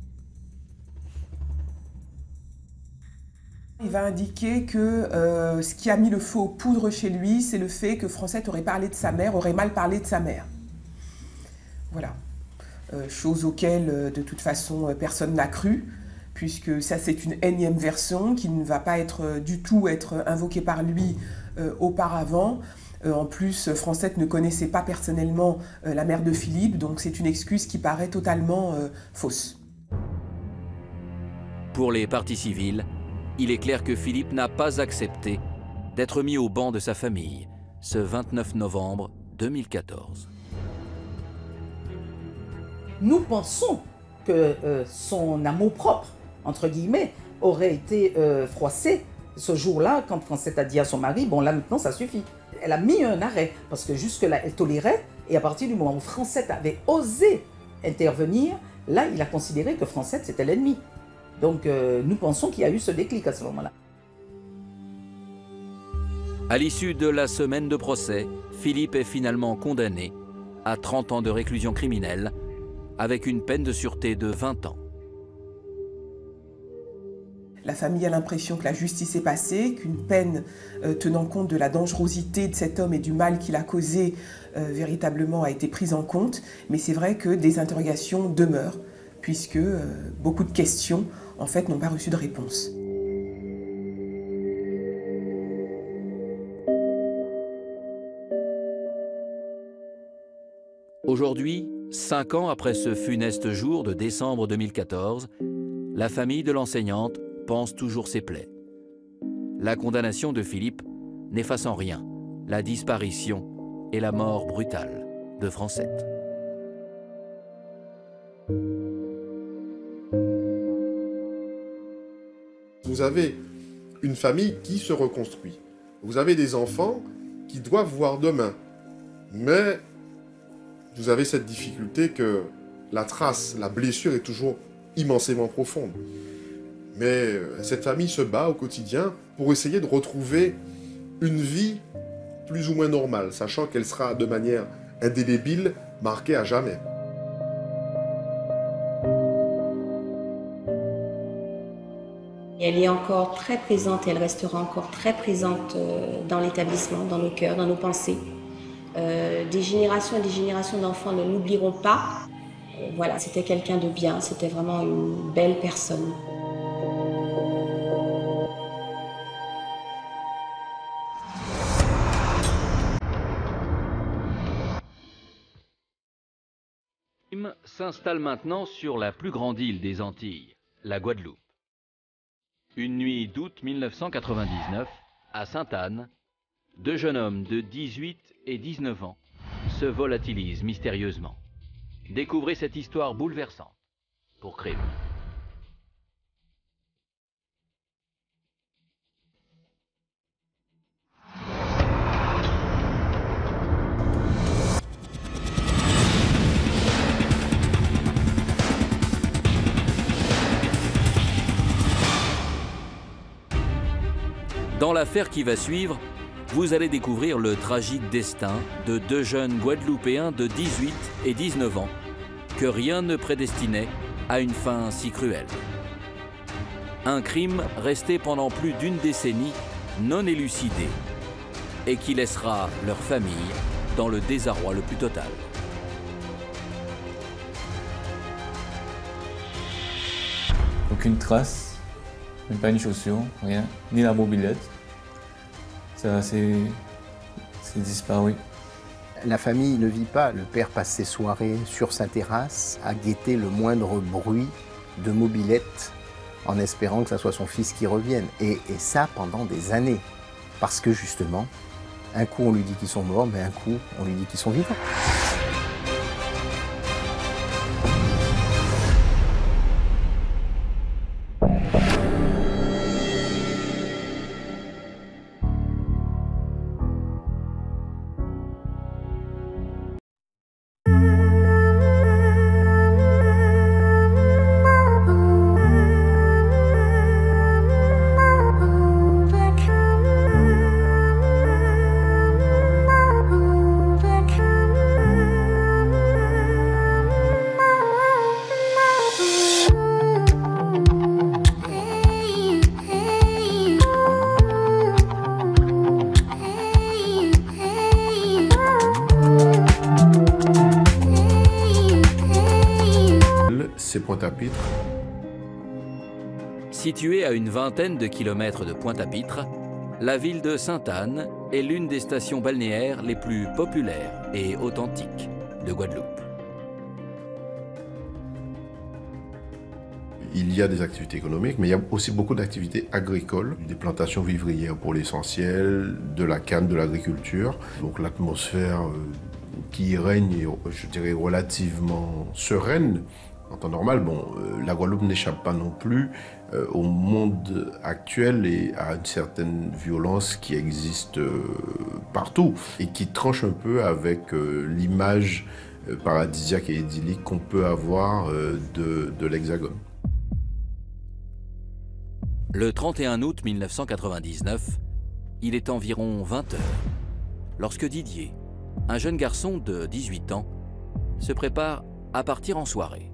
Il va indiquer que euh, ce qui a mis le feu aux poudres chez lui, c'est le fait que Francette aurait parlé de sa mère, aurait mal parlé de sa mère. Voilà. Euh, chose auquel, euh, de toute façon, euh, personne n'a cru, puisque ça, c'est une énième version qui ne va pas être euh, du tout être invoquée par lui euh, auparavant. Euh, en plus, Francette ne connaissait pas personnellement euh, la mère de Philippe, donc c'est une excuse qui paraît totalement euh, fausse. Pour les parties civiles, il est clair que Philippe n'a pas accepté d'être mis au ban de sa famille ce vingt-neuf novembre deux mille quatorze. Nous pensons que euh, son amour-propre, entre guillemets, aurait été euh, froissé ce jour-là, quand Francette a dit à son mari, bon là maintenant ça suffit. Elle a mis un arrêt, parce que jusque-là elle tolérait, et à partir du moment où Francette avait osé intervenir, là il a considéré que Francette c'était l'ennemi. Donc euh, nous pensons qu'il y a eu ce déclic à ce moment-là. À l'issue de la semaine de procès, Philippe est finalement condamné à trente ans de réclusion criminelle, avec une peine de sûreté de vingt ans. La famille a l'impression que la justice est passée, qu'une peine euh, tenant compte de la dangerosité de cet homme et du mal qu'il a causé euh, véritablement a été prise en compte. Mais c'est vrai que des interrogations demeurent, puisque euh, beaucoup de questions en fait, n'ont pas reçu de réponse. Aujourd'hui, cinq ans après ce funeste jour de décembre deux mille quatorze, la famille de l'enseignante pense toujours ses plaies. La condamnation de Philippe n'efface en rien la disparition et la mort brutale de Francette. Vous avez une famille qui se reconstruit. Vous avez des enfants qui doivent voir demain. Mais vous avez cette difficulté que la trace, la blessure est toujours immensément profonde. Mais cette famille se bat au quotidien pour essayer de retrouver une vie plus ou moins normale, sachant qu'elle sera de manière indélébile, marquée à jamais. Elle est encore très présente et elle restera encore très présente dans l'établissement, dans nos cœurs, dans nos pensées. Euh, des générations et des générations d'enfants ne l'oublieront pas. Euh, voilà, c'était quelqu'un de bien, c'était vraiment une belle personne. S'installe maintenant sur la plus grande île des Antilles, la Guadeloupe. Une nuit d'août mille neuf cent quatre-vingt-dix-neuf, à Sainte-Anne, deux jeunes hommes de dix-huit et dix-neuf ans se volatilisent mystérieusement. Découvrez cette histoire bouleversante pour Crime. Dans l'affaire qui va suivre, vous allez découvrir le tragique destin de deux jeunes Guadeloupéens de dix-huit et dix-neuf ans que rien ne prédestinait à une fin si cruelle. Un crime resté pendant plus d'une décennie non élucidé et qui laissera leur famille dans le désarroi le plus total. Aucune trace, même pas une chaussure, rien, ni la mobilette. Ça, c'est disparu. La famille ne vit pas. Le père passe ses soirées sur sa terrasse à guetter le moindre bruit de mobilette en espérant que ce soit son fils qui revienne. Et, et ça pendant des années. Parce que justement, un coup on lui dit qu'ils sont morts, mais un coup on lui dit qu'ils sont vivants. Pointe-à-Pitre. Située à une vingtaine de kilomètres de Pointe-à-Pitre, la ville de Sainte-Anne est l'une des stations balnéaires les plus populaires et authentiques de Guadeloupe. Il y a des activités économiques, mais il y a aussi beaucoup d'activités agricoles, des plantations vivrières pour l'essentiel, de la canne, de l'agriculture. Donc l'atmosphère qui y règne est, je dirais, relativement sereine. En temps normal, bon, euh, la Guadeloupe n'échappe pas non plus euh, au monde actuel et à une certaine violence qui existe euh, partout et qui tranche un peu avec euh, l'image euh, paradisiaque et idyllique qu'on peut avoir euh, de, de l'Hexagone. Le trente et un août mille neuf cent quatre-vingt-dix-neuf, il est environ vingt heures, lorsque Didier, un jeune garçon de dix-huit ans, se prépare à partir en soirée.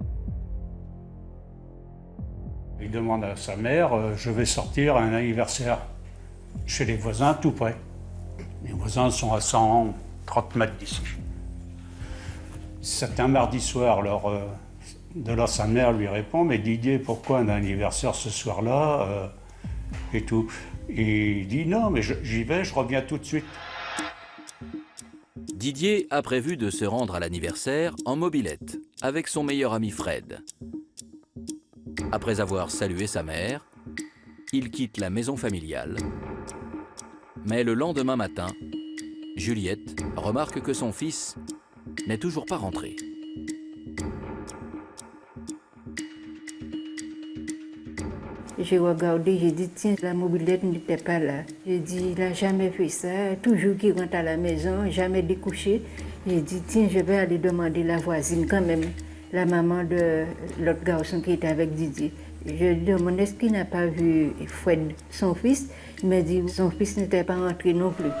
Il demande à sa mère, euh, je vais sortir à un anniversaire chez les voisins tout près. Les voisins sont à cent trente mètres d'ici. C'est un mardi soir, alors euh, de là sa mère lui répond, mais Didier, pourquoi un anniversaire ce soir-là euh, et tout. Et il dit non, mais j'y vais, je reviens tout de suite. Didier a prévu de se rendre à l'anniversaire en mobilette avec son meilleur ami Fred. Après avoir salué sa mère, il quitte la maison familiale. Mais le lendemain matin, Juliette remarque que son fils n'est toujours pas rentré. J'ai regardé, j'ai dit, tiens, la mobilette n'était pas là. J'ai dit, il n'a jamais fait ça, toujours qu'il rentre à la maison, jamais découché. J'ai dit, tiens, je vais aller demander la voisine quand même, la maman de l'autre garçon qui était avec Didier. Je lui demande, est-ce qu'il n'a pas vu Fred, son fils? Il m'a dit, son fils n'était pas rentré non plus.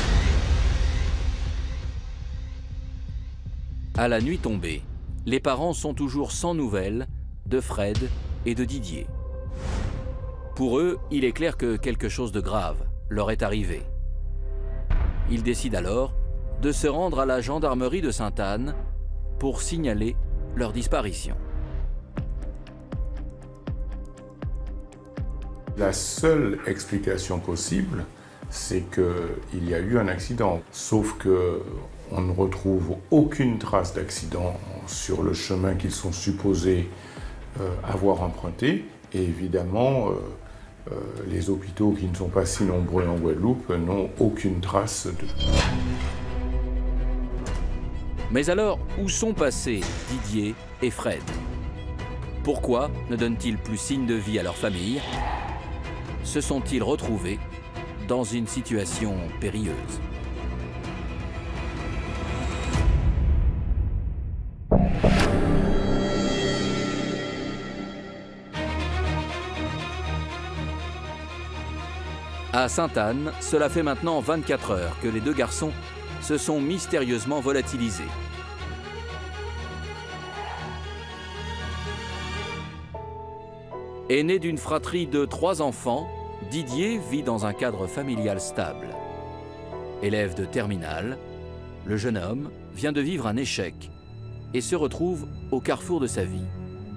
À la nuit tombée, les parents sont toujours sans nouvelles de Fred et de Didier. Pour eux, il est clair que quelque chose de grave leur est arrivé. Ils décident alors de se rendre à la gendarmerie de Sainte-Anne pour signaler leur disparition. La seule explication possible, c'est qu'il y a eu un accident. Sauf qu'on ne retrouve aucune trace d'accident sur le chemin qu'ils sont supposés euh, avoir emprunté. Et évidemment, euh, euh, les hôpitaux qui ne sont pas si nombreux en Guadeloupe n'ont aucune trace de... Mais alors, où sont passés Didier et Fred? Pourquoi ne donnent-ils plus signe de vie à leur famille? Se sont-ils retrouvés dans une situation périlleuse? À Sainte-Anne, cela fait maintenant vingt-quatre heures que les deux garçons se sont mystérieusement volatilisés. Aîné d'une fratrie de trois enfants, Didier vit dans un cadre familial stable. Élève de terminale, le jeune homme vient de vivre un échec et se retrouve au carrefour de sa vie.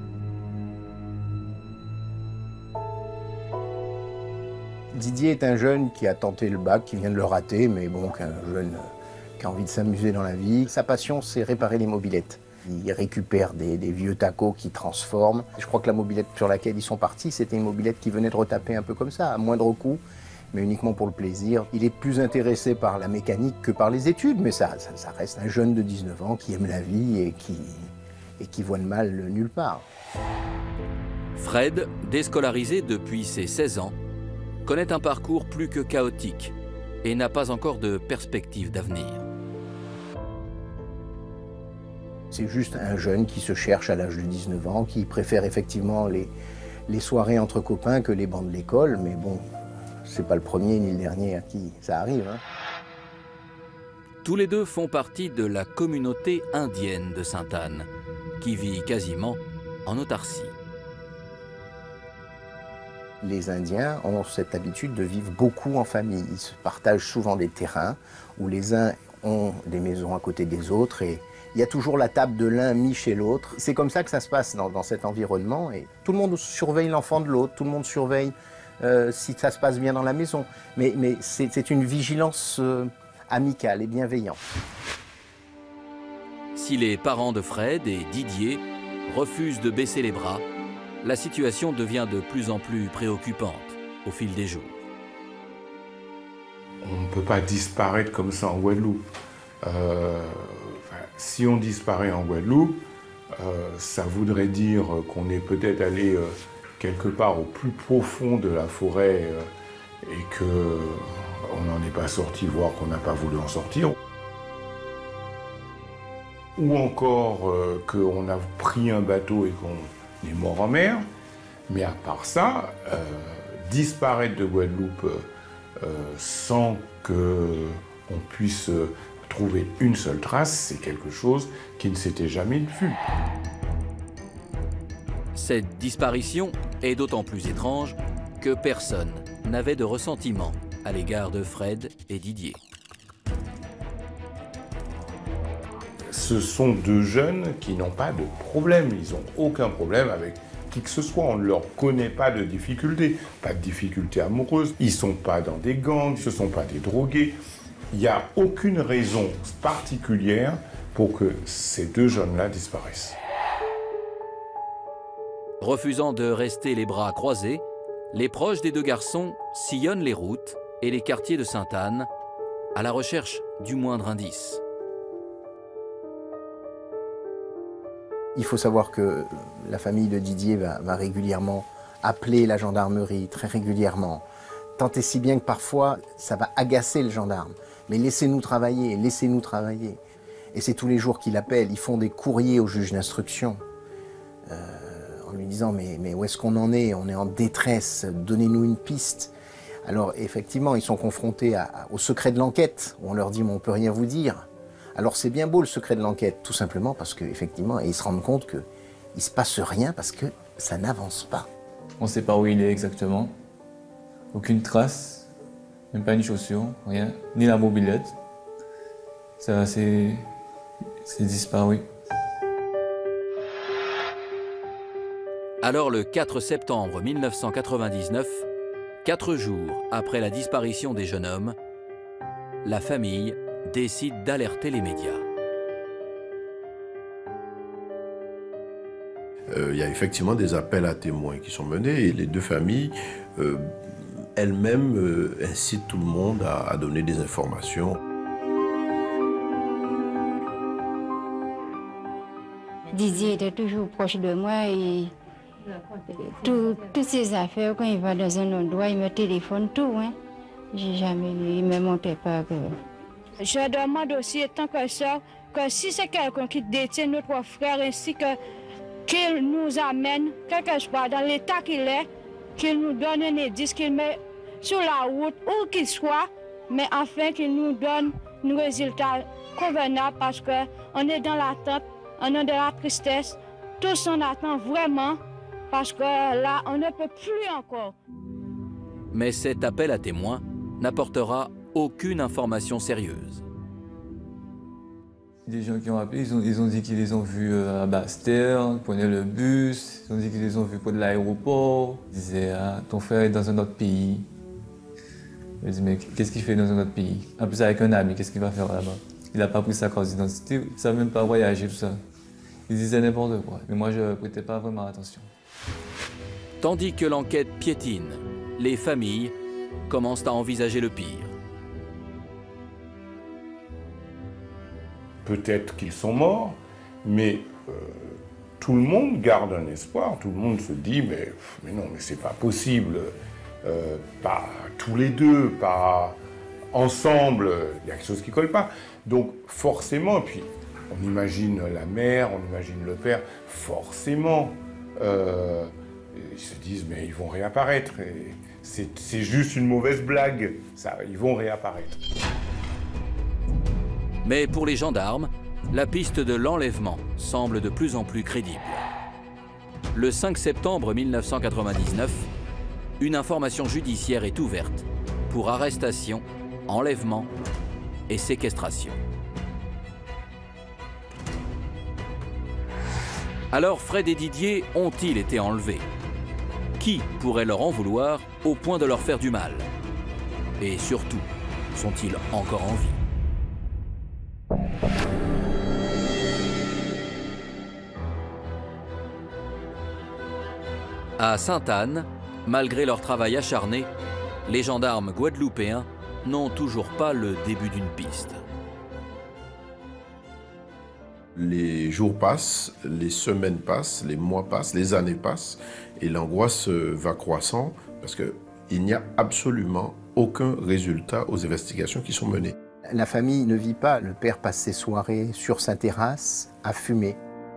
Didier est un jeune qui a tenté le bac, qui vient de le rater, mais bon, qu'un jeune qui a envie de s'amuser dans la vie. Sa passion, c'est réparer les mobylettes. Il récupère des, des vieux tacos qu'il transforme. Je crois que la mobilette sur laquelle ils sont partis, c'était une mobilette qui venait de retaper un peu comme ça, à moindre coût, mais uniquement pour le plaisir. Il est plus intéressé par la mécanique que par les études, mais ça, ça, ça reste un jeune de dix-neuf ans qui aime la vie et qui, et qui voit le mal nulle part. Fred, déscolarisé depuis ses seize ans, connaît un parcours plus que chaotique et n'a pas encore de perspective d'avenir. C'est juste un jeune qui se cherche à l'âge de dix-neuf ans, qui préfère effectivement les, les soirées entre copains que les bancs de l'école, mais bon, c'est pas le premier ni le dernier à qui ça arrive. Hein. Tous les deux font partie de la communauté indienne de Sainte-Anne, qui vit quasiment en autarcie. Les Indiens ont cette habitude de vivre beaucoup en famille. Ils se partagent souvent des terrains où les uns ont des maisons à côté des autres et il y a toujours la table de l'un mis chez l'autre. C'est comme ça que ça se passe dans, dans cet environnement et tout le monde surveille l'enfant de l'autre, tout le monde surveille euh, si ça se passe bien dans la maison. Mais, mais c'est une vigilance euh, amicale et bienveillante. Si les parents de Fred et Didier refusent de baisser les bras, la situation devient de plus en plus préoccupante au fil des jours. On ne peut pas disparaître comme ça en Guadeloupe. Euh, enfin, si on disparaît en Guadeloupe, euh, ça voudrait dire qu'on est peut-être allé euh, quelque part au plus profond de la forêt euh, et qu'on n'en est pas sorti, voire qu'on n'a pas voulu en sortir. Ou encore euh, qu'on a pris un bateau et qu'on est mort en mer, mais à part ça, euh, disparaître de Guadeloupe euh, sans qu'on puisse trouver une seule trace, c'est quelque chose qui ne s'était jamais vu. Cette disparition est d'autant plus étrange que personne n'avait de ressentiment à l'égard de Fred et Didier. Ce sont deux jeunes qui n'ont pas de problème, ils n'ont aucun problème avec qui que ce soit, on ne leur connaît pas de difficultés, pas de difficultés amoureuses, ils ne sont pas dans des gangs, ce ne sont pas des drogués. Il n'y a aucune raison particulière pour que ces deux jeunes-là disparaissent. Refusant de rester les bras croisés, les proches des deux garçons sillonnent les routes et les quartiers de Sainte-Anne à la recherche du moindre indice. Il faut savoir que la famille de Didier va, va régulièrement appeler la gendarmerie, très régulièrement. Tant et si bien que parfois, ça va agacer le gendarme. Mais laissez-nous travailler, laissez-nous travailler. Et c'est tous les jours qu'il appelle. Ils font des courriers au juge d'instruction euh, en lui disant mais, mais où est-ce qu'on en est? On est en détresse, donnez-nous une piste. Alors effectivement, ils sont confrontés à, au secret de l'enquête. On leur dit mais on ne peut rien vous dire. Alors c'est bien beau le secret de l'enquête, tout simplement parce qu'effectivement, ils se rendent compte qu'il ne se passe rien parce que ça n'avance pas. On ne sait pas où il est exactement. Aucune trace, même pas une chaussure, rien, ni la mobilette. Ça, c'est disparu. Alors le quatre septembre mille neuf cent quatre-vingt-dix-neuf, quatre jours après la disparition des jeunes hommes, la famille décide d'alerter les médias. Euh, il y a effectivement des appels à témoins qui sont menés et les deux familles euh, elles-mêmes euh, incitent tout le monde à, à donner des informations. Didier était toujours proche de moi et tout, toutes ses affaires, quand il va dans un endroit, il me téléphone tout. Hein. J'ai jamais, il ne me montait pas que... Je demande aussi, tant que ça, que si c'est quelqu'un qui détient notre frère ainsi que qu'il nous amène, quel que soit dans l'état qu'il est, qu'il nous donne un indice, qu'il met sur la route, où qu'il soit, mais afin qu'il nous donne un résultat convenable parce qu'on est dans l'attente, on est dans la tristesse, tous on attend vraiment parce que là, on ne peut plus encore. Mais cet appel à témoins n'apportera aucune information sérieuse. Des gens qui ont appelé, ils ont, ils ont dit qu'ils les ont vus à Basse-Terre, ils prenaient le bus, ils ont dit qu'ils les ont vus près de l'aéroport. Ils disaient ah, ton frère est dans un autre pays. Je dis mais qu'est-ce qu'il fait dans un autre pays? En plus avec un ami, qu'est-ce qu'il va faire là-bas? Il n'a pas pris sa carte d'identité, il ne savait même pas voyager, tout ça. Ils disaient n'importe quoi, mais moi je ne prêtais pas vraiment attention. Tandis que l'enquête piétine, les familles commencent à envisager le pire. Peut-être qu'ils sont morts, mais euh, tout le monde garde un espoir, tout le monde se dit mais, mais non, mais c'est pas possible, euh, pas tous les deux, pas ensemble, il y a quelque chose qui colle pas. Donc forcément, puis on imagine la mère, on imagine le père, forcément, euh, ils se disent mais ils vont réapparaître, c'est juste une mauvaise blague, ça, ils vont réapparaître. Mais pour les gendarmes, la piste de l'enlèvement semble de plus en plus crédible. Le cinq septembre mille neuf cent quatre-vingt-dix-neuf, une information judiciaire est ouverte pour arrestation, enlèvement et séquestration. Alors Fred et Didier ont-ils été enlevés? Qui pourrait leur en vouloir au point de leur faire du mal? Et surtout, sont-ils encore en vie? À Sainte-Anne, malgré leur travail acharné, les gendarmes guadeloupéens n'ont toujours pas le début d'une piste. Les jours passent, les semaines passent, les mois passent, les années passent et l'angoisse va croissant parce qu'il n'y a absolument aucun résultat aux investigations qui sont menées. La famille ne vit pas. Le père passe ses soirées sur sa terrasse à fumer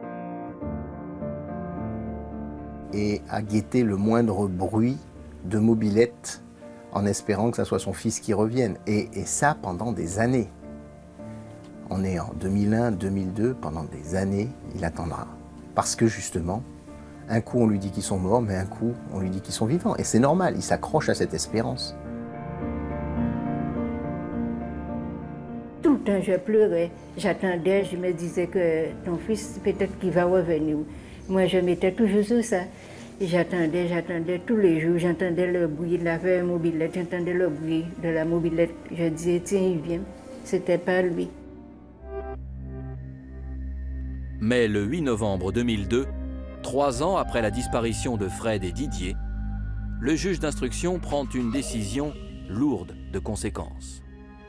et à guetter le moindre bruit de mobilette en espérant que ce soit son fils qui revienne. Et, et ça pendant des années. On est en deux mille un, deux mille deux, pendant des années, il attendra. Parce que justement, un coup on lui dit qu'ils sont morts, mais un coup on lui dit qu'ils sont vivants. Et c'est normal, il s'accroche à cette espérance. Tout le temps je pleurais, j'attendais, je me disais que ton fils peut-être qu'il va revenir. Moi je m'étais toujours sur ça. J'attendais, j'attendais tous les jours, j'entendais le bruit de la mobilette, j'entendais le bruit de la mobilette. Je disais tiens il vient, c'était pas lui. Mais le huit novembre deux mille deux, trois ans après la disparition de Fred et Didier, le juge d'instruction prend une décision lourde de conséquences.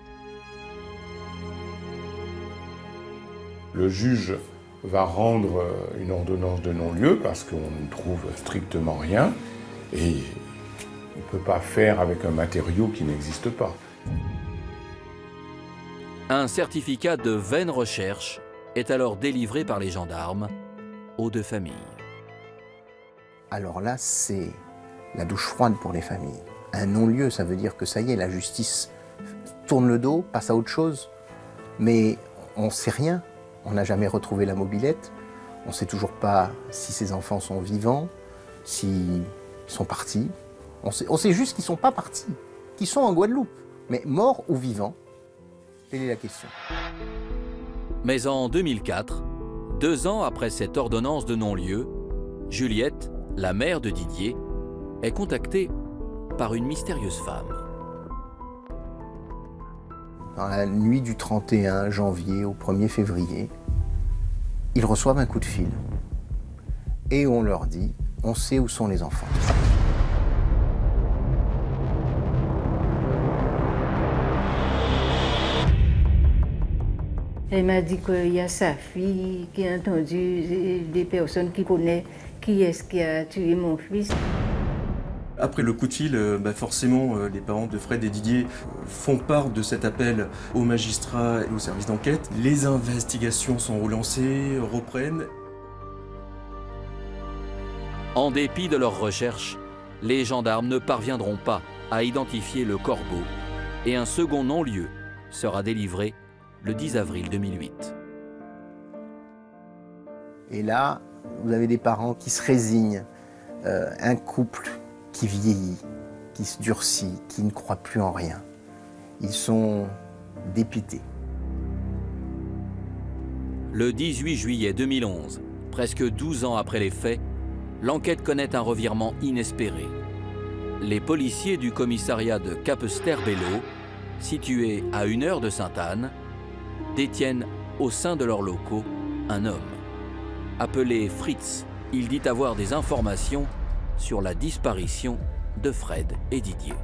Le juge va rendre une ordonnance de non-lieu parce qu'on ne trouve strictement rien et il ne peut pas faire avec un matériau qui n'existe pas. Un certificat de vaine recherche est alors délivré par les gendarmes aux deux familles. Alors là, c'est la douche froide pour les familles. Un non-lieu, ça veut dire que ça y est, la justice tourne le dos, passe à autre chose. Mais on ne sait rien. On n'a jamais retrouvé la mobilette. On ne sait toujours pas si ces enfants sont vivants, s'ils sont partis. On sait, on sait juste qu'ils ne sont pas partis, qu'ils sont en Guadeloupe. Mais morts ou vivants, telle est la question. Mais en deux mille quatre, deux ans après cette ordonnance de non-lieu, Juliette, la mère de Didier, est contactée par une mystérieuse femme. Dans la nuit du trente et un janvier au premier février, ils reçoivent un coup de fil et on leur dit « on sait où sont les enfants ». Elle m'a dit qu'il y a sa fille qui a entendu des personnes qui connaissent qui est-ce qui a tué mon fils. Après le coup de fil, euh, bah forcément, euh, les parents de Fred et Didier euh, font part de cet appel aux magistrats et aux services d'enquête. Les investigations sont relancées, reprennent. En dépit de leurs recherches, les gendarmes ne parviendront pas à identifier le corbeau et un second non-lieu sera délivré le dix avril deux mille huit. Et là, vous avez des parents qui se résignent, euh, un couple qui vieillit, qui se durcit, qui ne croit plus en rien. Ils sont dépités. Le dix-huit juillet deux mille onze, presque douze ans après les faits, l'enquête connaît un revirement inespéré. Les policiers du commissariat de Capesterre-Belle-Eau, situé à une heure de Sainte-Anne, détiennent au sein de leurs locaux un homme. Appelé Fritz, il dit avoir des informations sur la disparition de Fred et Didier.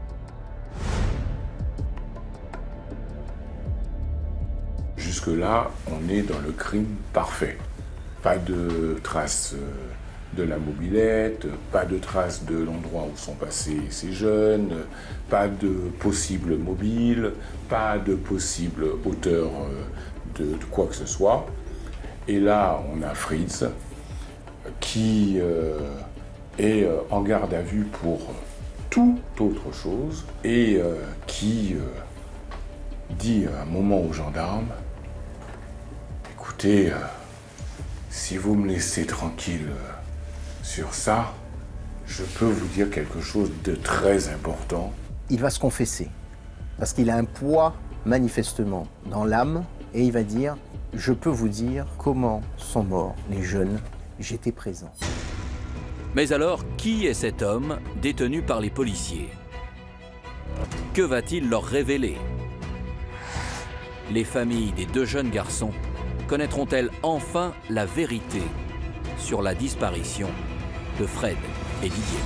Jusque-là, on est dans le crime parfait. Pas de traces de la mobilette, pas de traces de l'endroit où sont passés ces jeunes, pas de possible mobile, pas de possible auteur de, de quoi que ce soit. Et là, on a Fritz qui euh, est en garde à vue pour toute autre chose et euh, qui euh, dit à un moment aux gendarmes « Écoutez, euh, si vous me laissez tranquille euh, sur ça, je peux vous dire quelque chose de très important. » Il va se confesser, parce qu'il a un poids manifestement dans l'âme, et il va dire « Je peux vous dire comment sont morts les jeunes, j'étais présent. » Mais alors, qui est cet homme détenu par les policiers? Que va-t-il leur révéler? Les familles des deux jeunes garçons connaîtront-elles enfin la vérité sur la disparition de Fred et Didier?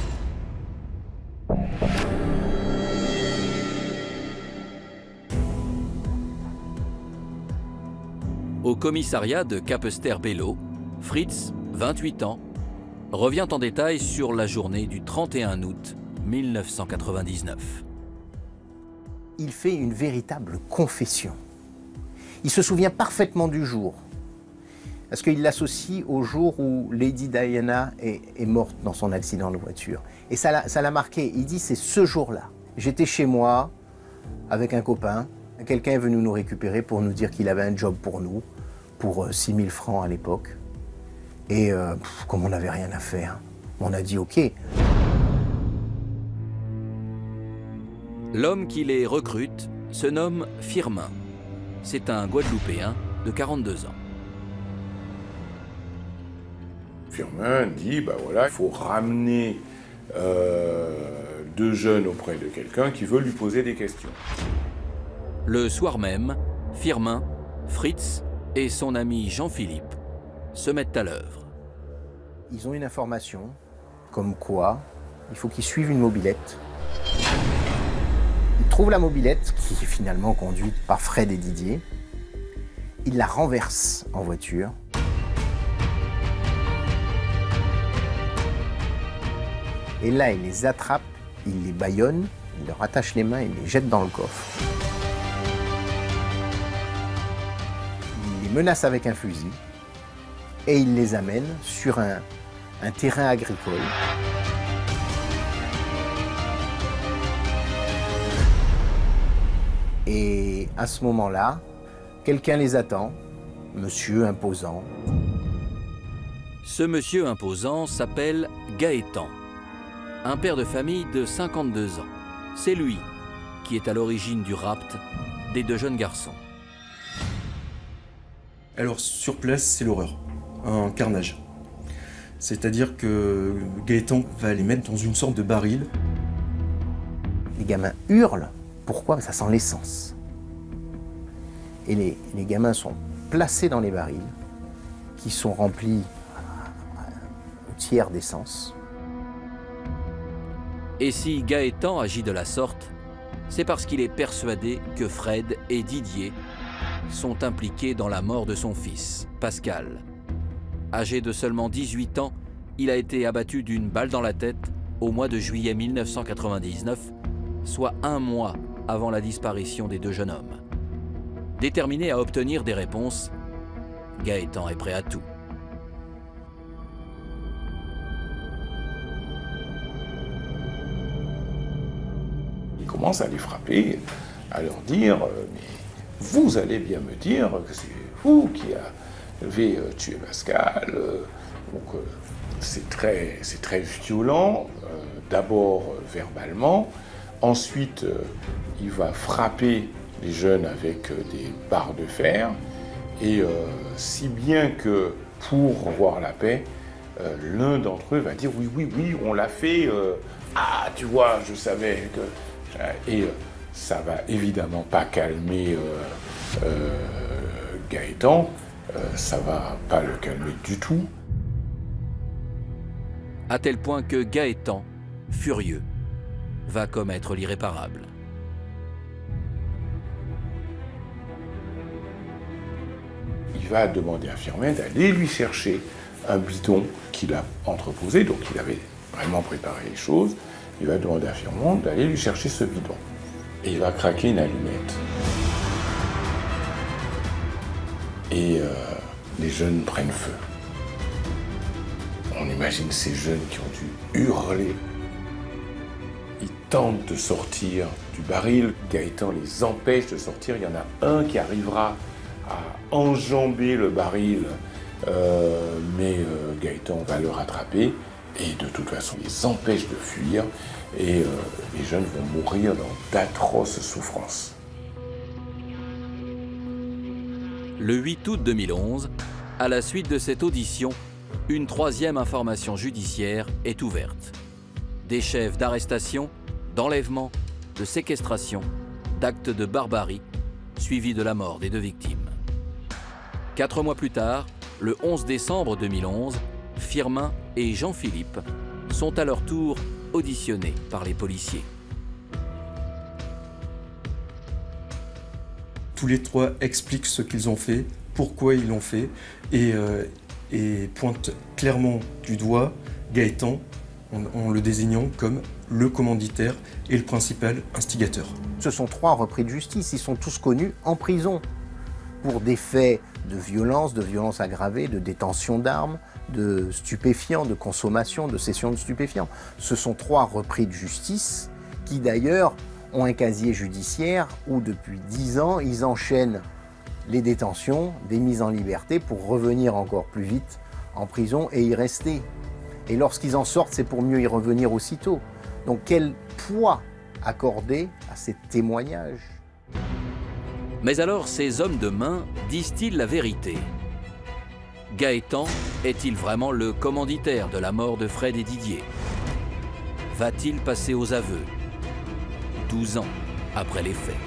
Au commissariat de Capesterre-Belle-Eau, Fritz, vingt-huit ans, revient en détail sur la journée du trente et un août mille neuf cent quatre-vingt-dix-neuf. Il fait une véritable confession. Il se souvient parfaitement du jour, parce qu'il l'associe au jour où Lady Diana est, est morte dans son accident de voiture. Et ça l'a marqué, il dit c'est ce jour-là. J'étais chez moi avec un copain, Quelqu'un est venu nous récupérer pour nous dire qu'il avait un job pour nous, pour six mille francs à l'époque. Et euh, pff, comme on n'avait rien à faire, on a dit OK. L'homme qui les recrute se nomme Firmin. C'est un Guadeloupéen de quarante-deux ans. Firmin dit, bah voilà, il faut ramener euh, deux jeunes auprès de quelqu'un qui veut lui poser des questions. Le soir même, Firmin, Fritz et son ami Jean-Philippe se mettent à l'œuvre. Ils ont une information comme quoi il faut qu'ils suivent une mobilette. Ils trouvent la mobilette, qui est finalement conduite par Fred et Didier. Ils la renversent en voiture. Et là, ils les attrapent, ils les bâillonnent, ils leur attachent les mains et les jettent dans le coffre. Ils les menacent avec un fusil et ils les amènent sur un, un terrain agricole. Et à ce moment-là, quelqu'un les attend, monsieur imposant. Ce monsieur imposant s'appelle Gaëtan, un père de famille de cinquante-deux ans. C'est lui qui est à l'origine du rapt des deux jeunes garçons. Alors sur place, c'est l'horreur, un carnage. C'est-à-dire que Gaëtan va les mettre dans une sorte de baril. Les gamins hurlent. Pourquoi? Ça sent l'essence. Et les, les gamins sont placés dans les barils qui sont remplis au tiers d'essence. Et si Gaëtan agit de la sorte, c'est parce qu'il est persuadé que Fred et Didier sont impliqués dans la mort de son fils, Pascal. Âgé de seulement dix-huit ans, il a été abattu d'une balle dans la tête au mois de juillet mille neuf cent quatre-vingt-dix-neuf, soit un mois avant la disparition des deux jeunes hommes. Déterminé à obtenir des réponses, Gaëtan est prêt à tout. Il commence à les frapper, à leur dire euh, « Mais vous allez bien me dire que c'est vous qui avez euh, tué Pascal. Euh, » Donc euh, c'est très, c'est très violent, euh, d'abord euh, verbalement, ensuite euh, il va frapper les jeunes avec euh, des barres de fer, et euh, si bien que pour avoir la paix, euh, l'un d'entre eux va dire « Oui, oui, oui, on l'a fait, euh, ah, tu vois, je savais que... » Et euh, ça va évidemment pas calmer euh, euh, Gaëtan, euh, ça va pas le calmer du tout. À tel point que Gaëtan, furieux, va commettre l'irréparable. Il va demander à Firmin d'aller lui chercher un bidon qu'il a entreposé, donc il avait vraiment préparé les choses. Il va demander à Firmin d'aller lui chercher ce bidon. Et il va craquer une allumette. Et euh, les jeunes prennent feu. On imagine ces jeunes qui ont dû hurler. Ils tentent de sortir du baril. Gaëtan les empêche de sortir. Il y en a un qui arrivera à enjamber le baril, euh, mais euh, Gaëtan va le rattraper. Et de toute façon, ils les empêchent de fuir et euh, les jeunes vont mourir dans d'atroces souffrances. Le huit août deux mille onze, à la suite de cette audition, une troisième information judiciaire est ouverte. Des chefs d'arrestation, d'enlèvement, de séquestration, d'actes de barbarie, suivis de la mort des deux victimes. Quatre mois plus tard, le onze décembre deux mille onze, Firmin et Jean-Philippe sont à leur tour auditionnés par les policiers. Tous les trois expliquent ce qu'ils ont fait, pourquoi ils l'ont fait, et, euh, et pointent clairement du doigt Gaëtan en, en le désignant comme le commanditaire et le principal instigateur. Ce sont trois repris de justice, ils sont tous connus en prison pour des faits de violence, de violence aggravée, de détention d'armes, de stupéfiants, de consommation, de cession de stupéfiants. Ce sont trois repris de justice qui d'ailleurs ont un casier judiciaire où depuis dix ans, ils enchaînent les détentions, des mises en liberté pour revenir encore plus vite en prison et y rester. Et lorsqu'ils en sortent, c'est pour mieux y revenir aussitôt. Donc quel poids accorder à ces témoignages? Mais alors, ces hommes de main disent-ils la vérité? Gaëtan est-il vraiment le commanditaire de la mort de Fred et Didier? Va-t-il passer aux aveux, douze ans après les faits?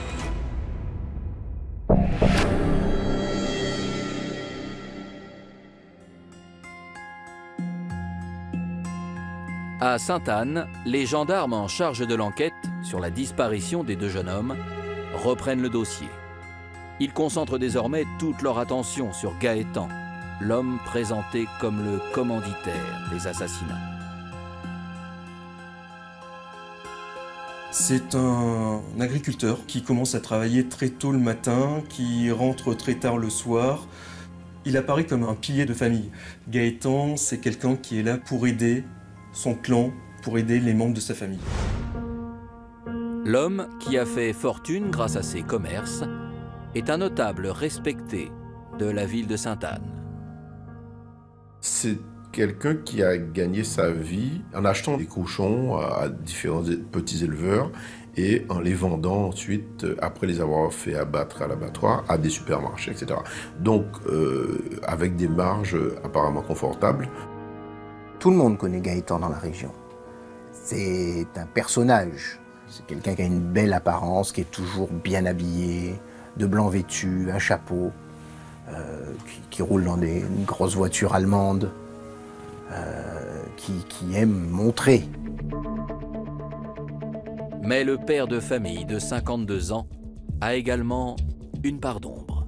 À Sainte-Anne, les gendarmes en charge de l'enquête sur la disparition des deux jeunes hommes reprennent le dossier. Ils concentrent désormais toute leur attention sur Gaëtan, l'homme présenté comme le commanditaire des assassinats. C'est un agriculteur qui commence à travailler très tôt le matin, qui rentre très tard le soir. Il apparaît comme un pilier de famille. Gaëtan, c'est quelqu'un qui est là pour aider son clan, pour aider les membres de sa famille. L'homme qui a fait fortune grâce à ses commerces est un notable respecté de la ville de Sainte-Anne. C'est quelqu'un qui a gagné sa vie en achetant des cochons à différents petits éleveurs et en les vendant ensuite, après les avoir fait abattre à l'abattoir, à des supermarchés, et cetera. Donc, euh, avec des marges apparemment confortables. Tout le monde connaît Gaëtan dans la région. C'est un personnage. C'est quelqu'un qui a une belle apparence, qui est toujours bien habillé, de blanc vêtu, un chapeau, euh, qui, qui roule dans des une grosses voitures allemandes, euh, qui, qui aime montrer. Mais le père de famille de cinquante-deux ans a également une part d'ombre.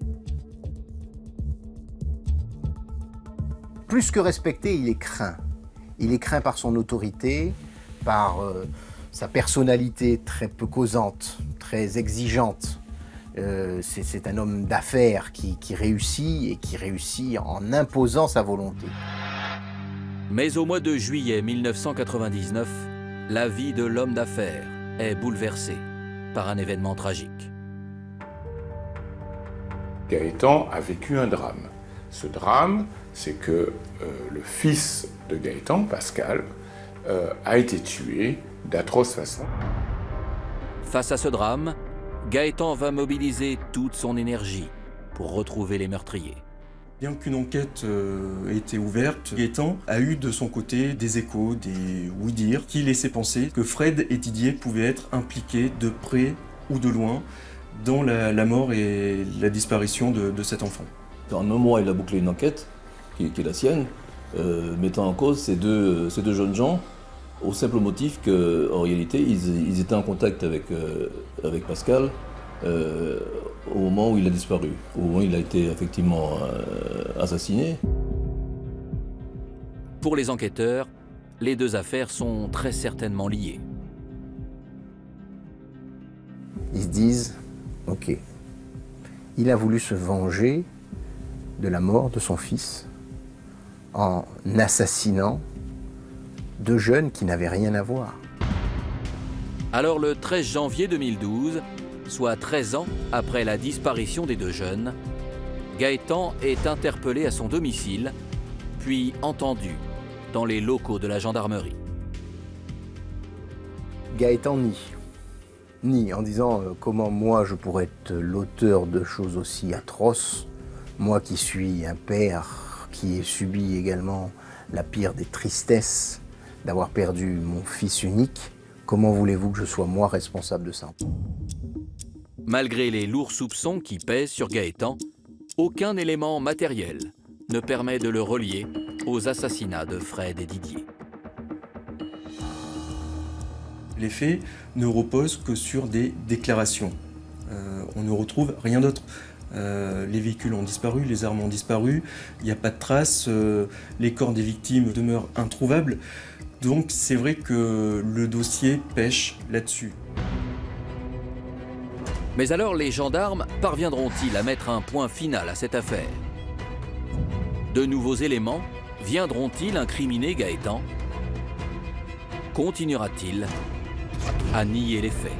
Plus que respecté, il est craint. Il est craint par son autorité, par euh, sa personnalité très peu causante, très exigeante. Euh, c'est un homme d'affaires qui, qui réussit et qui réussit en imposant sa volonté. Mais au mois de juillet mille neuf cent quatre-vingt-dix-neuf, la vie de l'homme d'affaires est bouleversée par un événement tragique. Gaëtan a vécu un drame. Ce drame, c'est que euh, le fils de Gaëtan, Pascal, euh, a été tué d'atroce façon. Face à ce drame, Gaëtan va mobiliser toute son énergie pour retrouver les meurtriers. Bien qu'une enquête euh, ait été ouverte, Gaëtan a eu de son côté des échos, des oui-dire, qui laissaient penser que Fred et Didier pouvaient être impliqués de près ou de loin dans la, la mort et la disparition de, de cet enfant. En un mois, il a bouclé une enquête, qui, qui est la sienne, euh, mettant en cause ces deux, ces deux jeunes gens, au simple motif qu'en réalité, ils, ils étaient en contact avec, euh, avec Pascal euh, au moment où il a disparu, au moment où il a été effectivement euh, assassiné. Pour les enquêteurs, les deux affaires sont très certainement liées. Ils se disent, ok, il a voulu se venger de la mort de son fils en assassinant deux jeunes qui n'avaient rien à voir. Alors le treize janvier deux mille douze, soit treize ans après la disparition des deux jeunes, Gaëtan est interpellé à son domicile, puis entendu dans les locaux de la gendarmerie. Gaëtan nie. Nie en disant euh, comment moi je pourrais être l'auteur de choses aussi atroces, moi qui suis un père qui ai subi également la pire des tristesses d'avoir perdu mon fils unique, comment voulez-vous que je sois moi responsable de ça? Malgré les lourds soupçons qui pèsent sur Gaëtan, aucun élément matériel ne permet de le relier aux assassinats de Fred et Didier. Les faits ne reposent que sur des déclarations. Euh, on ne retrouve rien d'autre. Euh, les véhicules ont disparu, les armes ont disparu, il n'y a pas de traces, euh, les corps des victimes demeurent introuvables. Donc c'est vrai que le dossier pêche là-dessus. Mais alors les gendarmes parviendront-ils à mettre un point final à cette affaire? De nouveaux éléments viendront-ils incriminer Gaëtan? Continuera-t-il a nié les faits.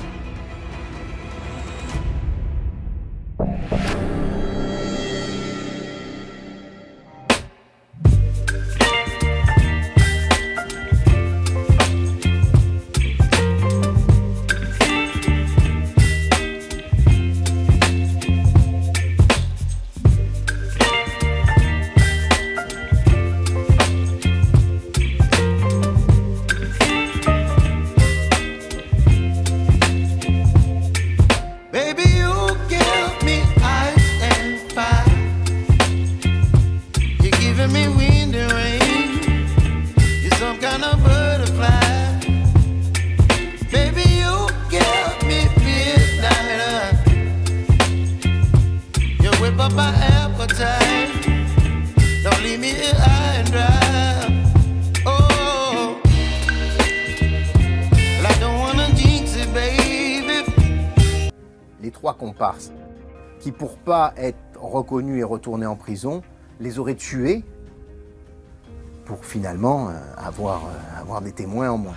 Les trois comparses, qui pour pas être reconnus et retournés en prison, les auraient tués pour finalement euh, avoir, euh, avoir des témoins en moins.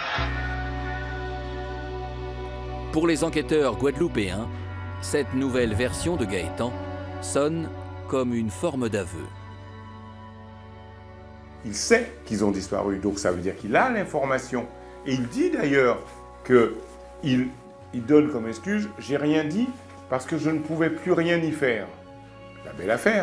Pour les enquêteurs guadeloupéens, cette nouvelle version de Gaëtan sonne comme une forme d'aveu. Il sait qu'ils ont disparu, donc ça veut dire qu'il a l'information. Et il dit d'ailleurs qu'il il donne comme excuse « j'ai rien dit parce que je ne pouvais plus rien y faire ». La belle affaire.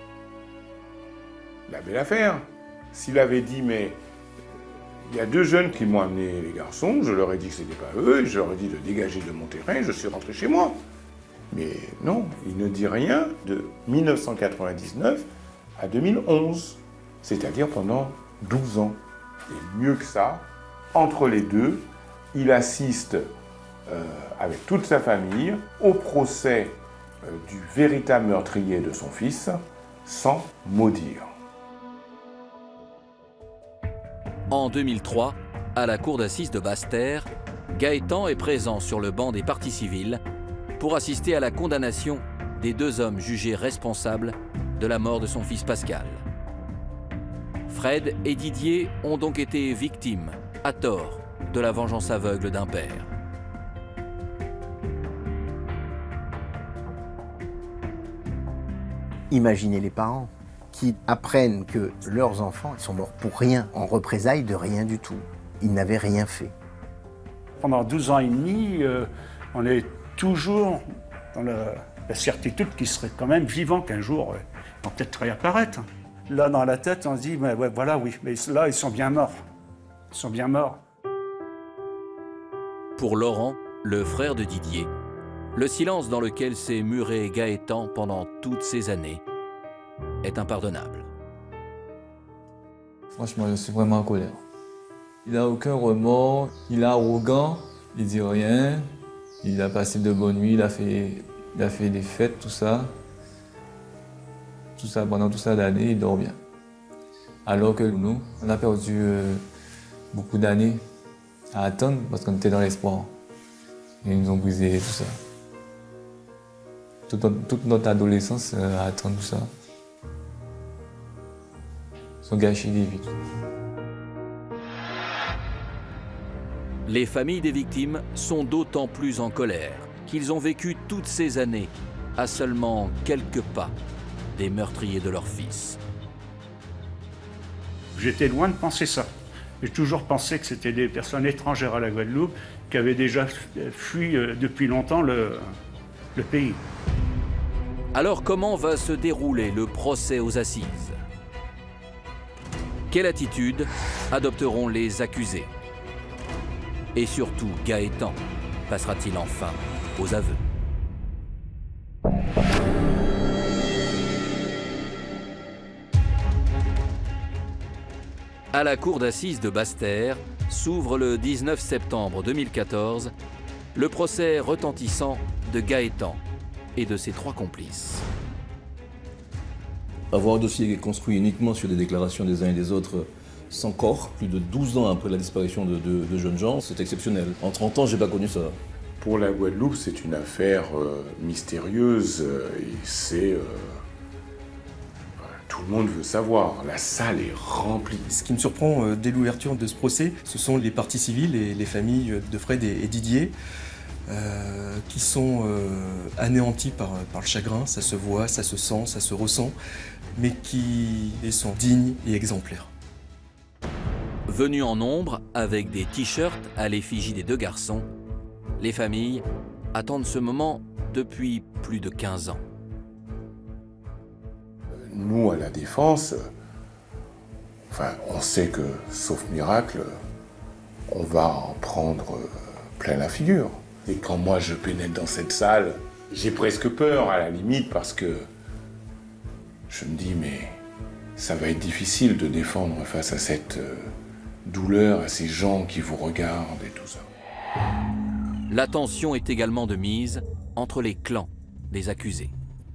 La belle affaire. S'il avait dit « mais il y a deux jeunes qui m'ont amené les garçons, je leur ai dit que ce n'était pas eux, et je leur ai dit de dégager de mon terrain, je suis rentré chez moi ». Mais non, il ne dit rien de mille neuf cent quatre-vingt-dix-neuf à deux mille onze, c'est-à-dire pendant douze ans. Et mieux que ça, entre les deux, il assiste euh, avec toute sa famille au procès euh, du véritable meurtrier de son fils, sans mot dire. En deux mille trois, à la cour d'assises de Basse-Terre, Gaëtan est présent sur le banc des parties civiles pour assister à la condamnation des deux hommes jugés responsables de la mort de son fils Pascal. Fred et Didier ont donc été victimes, à tort, de la vengeance aveugle d'un père. Imaginez les parents qui apprennent que leurs enfants sont morts pour rien, en représailles de rien du tout. Ils n'avaient rien fait. Pendant douze ans et demi, euh, on est toujours dans la, la certitude qu'ils seraient quand même vivants, qu'un jour, euh, ils vont peut-être réapparaître. Là, dans la tête, on se dit, mais ouais, voilà, oui, mais là, ils sont bien morts. Ils sont bien morts. Pour Laurent, le frère de Didier, le silence dans lequel s'est muré Gaëtan pendant toutes ces années est impardonnable. Franchement, je suis vraiment en colère. Il n'a aucun remords, il est arrogant, il dit rien, il a passé de bonnes nuits, il a fait, il a fait des fêtes, tout ça. Tout ça, pendant tout ça d'années, il dort bien. Alors que nous, on a perdu euh, beaucoup d'années à attendre parce qu'on était dans l'espoir. Et ils nous ont brisé tout ça. Toute, toute notre adolescence euh, à attendre tout ça. Ils ont gâché des vies. Les familles des victimes sont d'autant plus en colère qu'ils ont vécu toutes ces années à seulement quelques pas des meurtriers de leur fils. J'étais loin de penser ça. J'ai toujours pensé que c'était des personnes étrangères à la Guadeloupe qui avaient déjà fui depuis longtemps le, le pays. Alors comment va se dérouler le procès aux assises? Quelle attitude adopteront les accusés? Et surtout, Gaëtan passera-t-il enfin aux aveux? À la cour d'assises de Basse-Terre s'ouvre le dix-neuf septembre deux mille quatorze le procès retentissant de Gaëtan et de ses trois complices. Avoir un dossier construit uniquement sur des déclarations des uns et des autres sans corps, plus de douze ans après la disparition de, de, de jeunes gens, c'est exceptionnel. En trente ans, j'ai pas connu ça. Pour la Guadeloupe, c'est une affaire euh, mystérieuse euh, et c'est... Euh, tout le monde veut savoir. La salle est remplie. Ce qui me surprend euh, dès l'ouverture de ce procès, ce sont les parties civiles et les familles de Fred et, et Didier euh, qui sont euh, anéantis par, par le chagrin. Ça se voit, ça se sent, ça se ressent, mais qui sont dignes et exemplaires. Venus en nombre, avec des t-shirts à l'effigie des deux garçons, les familles attendent ce moment depuis plus de quinze ans. Nous, à la Défense, enfin, on sait que, sauf miracle, on va en prendre plein la figure. Et quand moi je pénètre dans cette salle, j'ai presque peur à la limite parce que je me dis mais ça va être difficile de défendre face à cette douleur, à ces gens qui vous regardent et tout ça. La tension est également de mise entre les clans des accusés.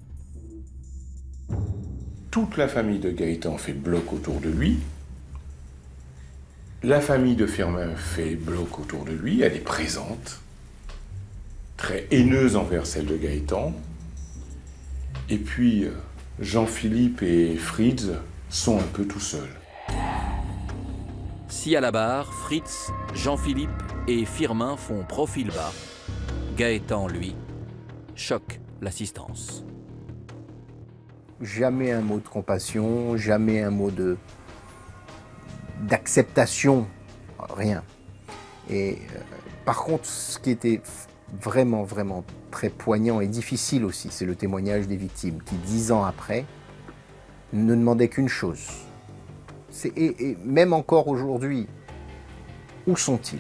Toute la famille de Gaëtan fait bloc autour de lui. La famille de Firmin fait bloc autour de lui, elle est présente, très haineuse envers celle de Gaëtan. Et puis Jean-Philippe et Fritz sont un peu tout seuls. Si à la barre, Fritz, Jean-Philippe et Firmin font profil bas, Gaëtan, lui, choque l'assistance. Jamais un mot de compassion, jamais un mot de d'acceptation, rien. Et euh, par contre, ce qui était vraiment, vraiment très poignant et difficile aussi, c'est le témoignage des victimes qui, dix ans après, ne demandaient qu'une chose. Et, et même encore aujourd'hui, où sont-ils?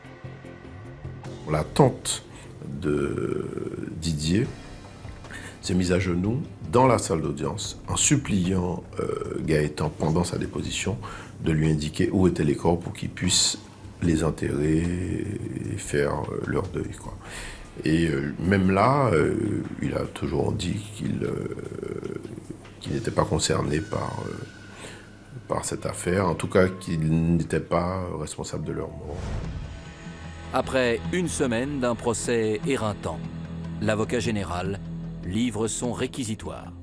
La tante de Didier s'est mise à genoux dans la salle d'audience en suppliant euh, Gaëtan pendant sa déposition de lui indiquer où étaient les corps pour qu'il puisse les enterrer et faire euh, leur deuil, quoi. Et euh, même là, euh, il a toujours dit qu'il euh, qu'il n'était pas concerné par, euh, par cette affaire, en tout cas qu'il n'était pas responsable de leur mort. Après une semaine d'un procès éreintant, l'avocat général livre son réquisitoire.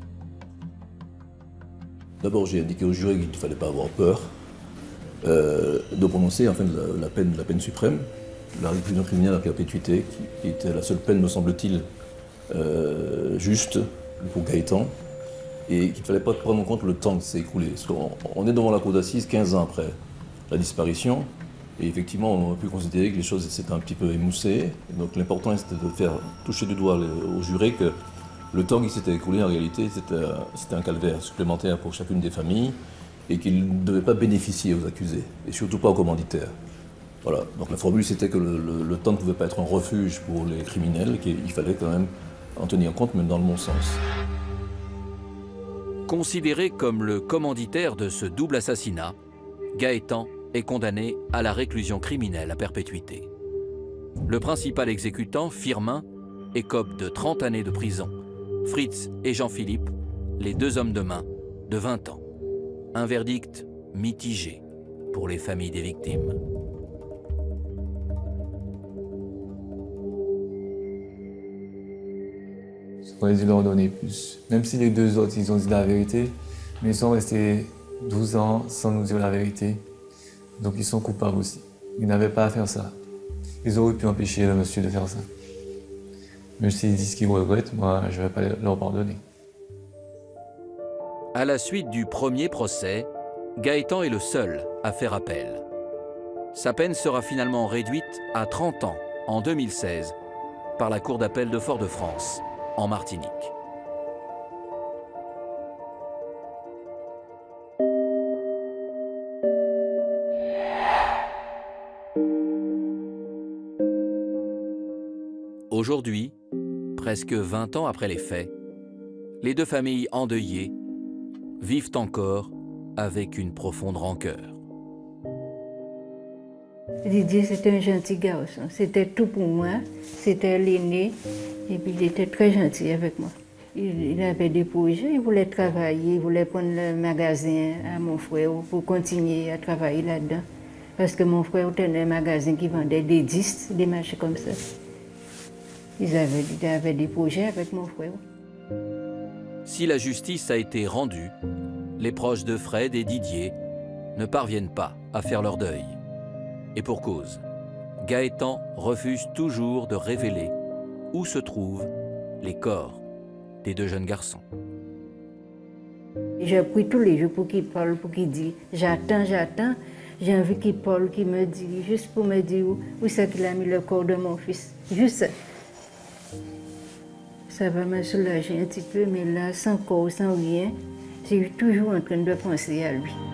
D'abord, j'ai indiqué au jury qu'il ne fallait pas avoir peur euh, de prononcer enfin, la, la, peine, la peine suprême, la réclusion criminelle à perpétuité, qui, qui était la seule peine, me semble-t-il, euh, juste pour Gaëtan, et qu'il ne fallait pas prendre en compte le temps qui s'est écoulé. Parce qu'on on est devant la cour d'assises quinze ans après la disparition, et effectivement, on a pu considérer que les choses s'étaient un petit peu émoussées. Donc l'important, c'était de faire toucher du doigt au juré que le temps qui s'était écoulé, en réalité, c'était un calvaire supplémentaire pour chacune des familles et qu'il ne devait pas bénéficier aux accusés, et surtout pas aux commanditaires. Voilà. Donc la formule, c'était que le, le, le temps ne pouvait pas être un refuge pour les criminels, qu'il fallait quand même en tenir compte, même dans le bon sens. Considéré comme le commanditaire de ce double assassinat, Gaëtan est condamné à la réclusion criminelle à perpétuité. Le principal exécutant, Firmin, écope de trente années de prison. Fritz et Jean-Philippe, les deux hommes de main, de vingt ans. Un verdict mitigé pour les familles des victimes. J'aurais dû leur donner plus. Même si les deux autres, ils ont dit la vérité, mais ils sont restés douze ans sans nous dire la vérité. Donc ils sont coupables aussi. Ils n'avaient pas à faire ça. Ils auraient pu empêcher le monsieur de faire ça. Mais s'ils disent qu'ils regrettent, moi, je ne vais pas leur pardonner. À la suite du premier procès, Gaëtan est le seul à faire appel. Sa peine sera finalement réduite à trente ans en deux mille seize par la Cour d'appel de Fort-de-France, en Martinique. Aujourd'hui, presque vingt ans après les faits, les deux familles endeuillées vivent encore avec une profonde rancœur. Didier, c'était un gentil garçon. C'était tout pour moi. C'était l'aîné. Et puis, il était très gentil avec moi. Il, il avait des projets. Il voulait travailler. Il voulait prendre le magasin à mon frère pour continuer à travailler là-dedans. Parce que mon frère tenait un magasin qui vendait des disques, des marchés comme ça. Ils avaient, ils avaient des projets avec mon frère. Si la justice a été rendue, Les proches de Fred et Didier ne parviennent pas à faire leur deuil. Et pour cause, Gaëtan refuse toujours de révéler où se trouvent les corps des deux jeunes garçons. J'ai pris tous les jours pour qu'il parle, pour qu'il dise j'attends, j'attends. J'ai envie qu'il parle, qu'il me dise, juste pour me dire où, où c'est qu'il a mis le corps de mon fils. Juste. Ça va me soulager un petit peu, mais là, sans corps, sans rien, je suis toujours en train de penser à lui.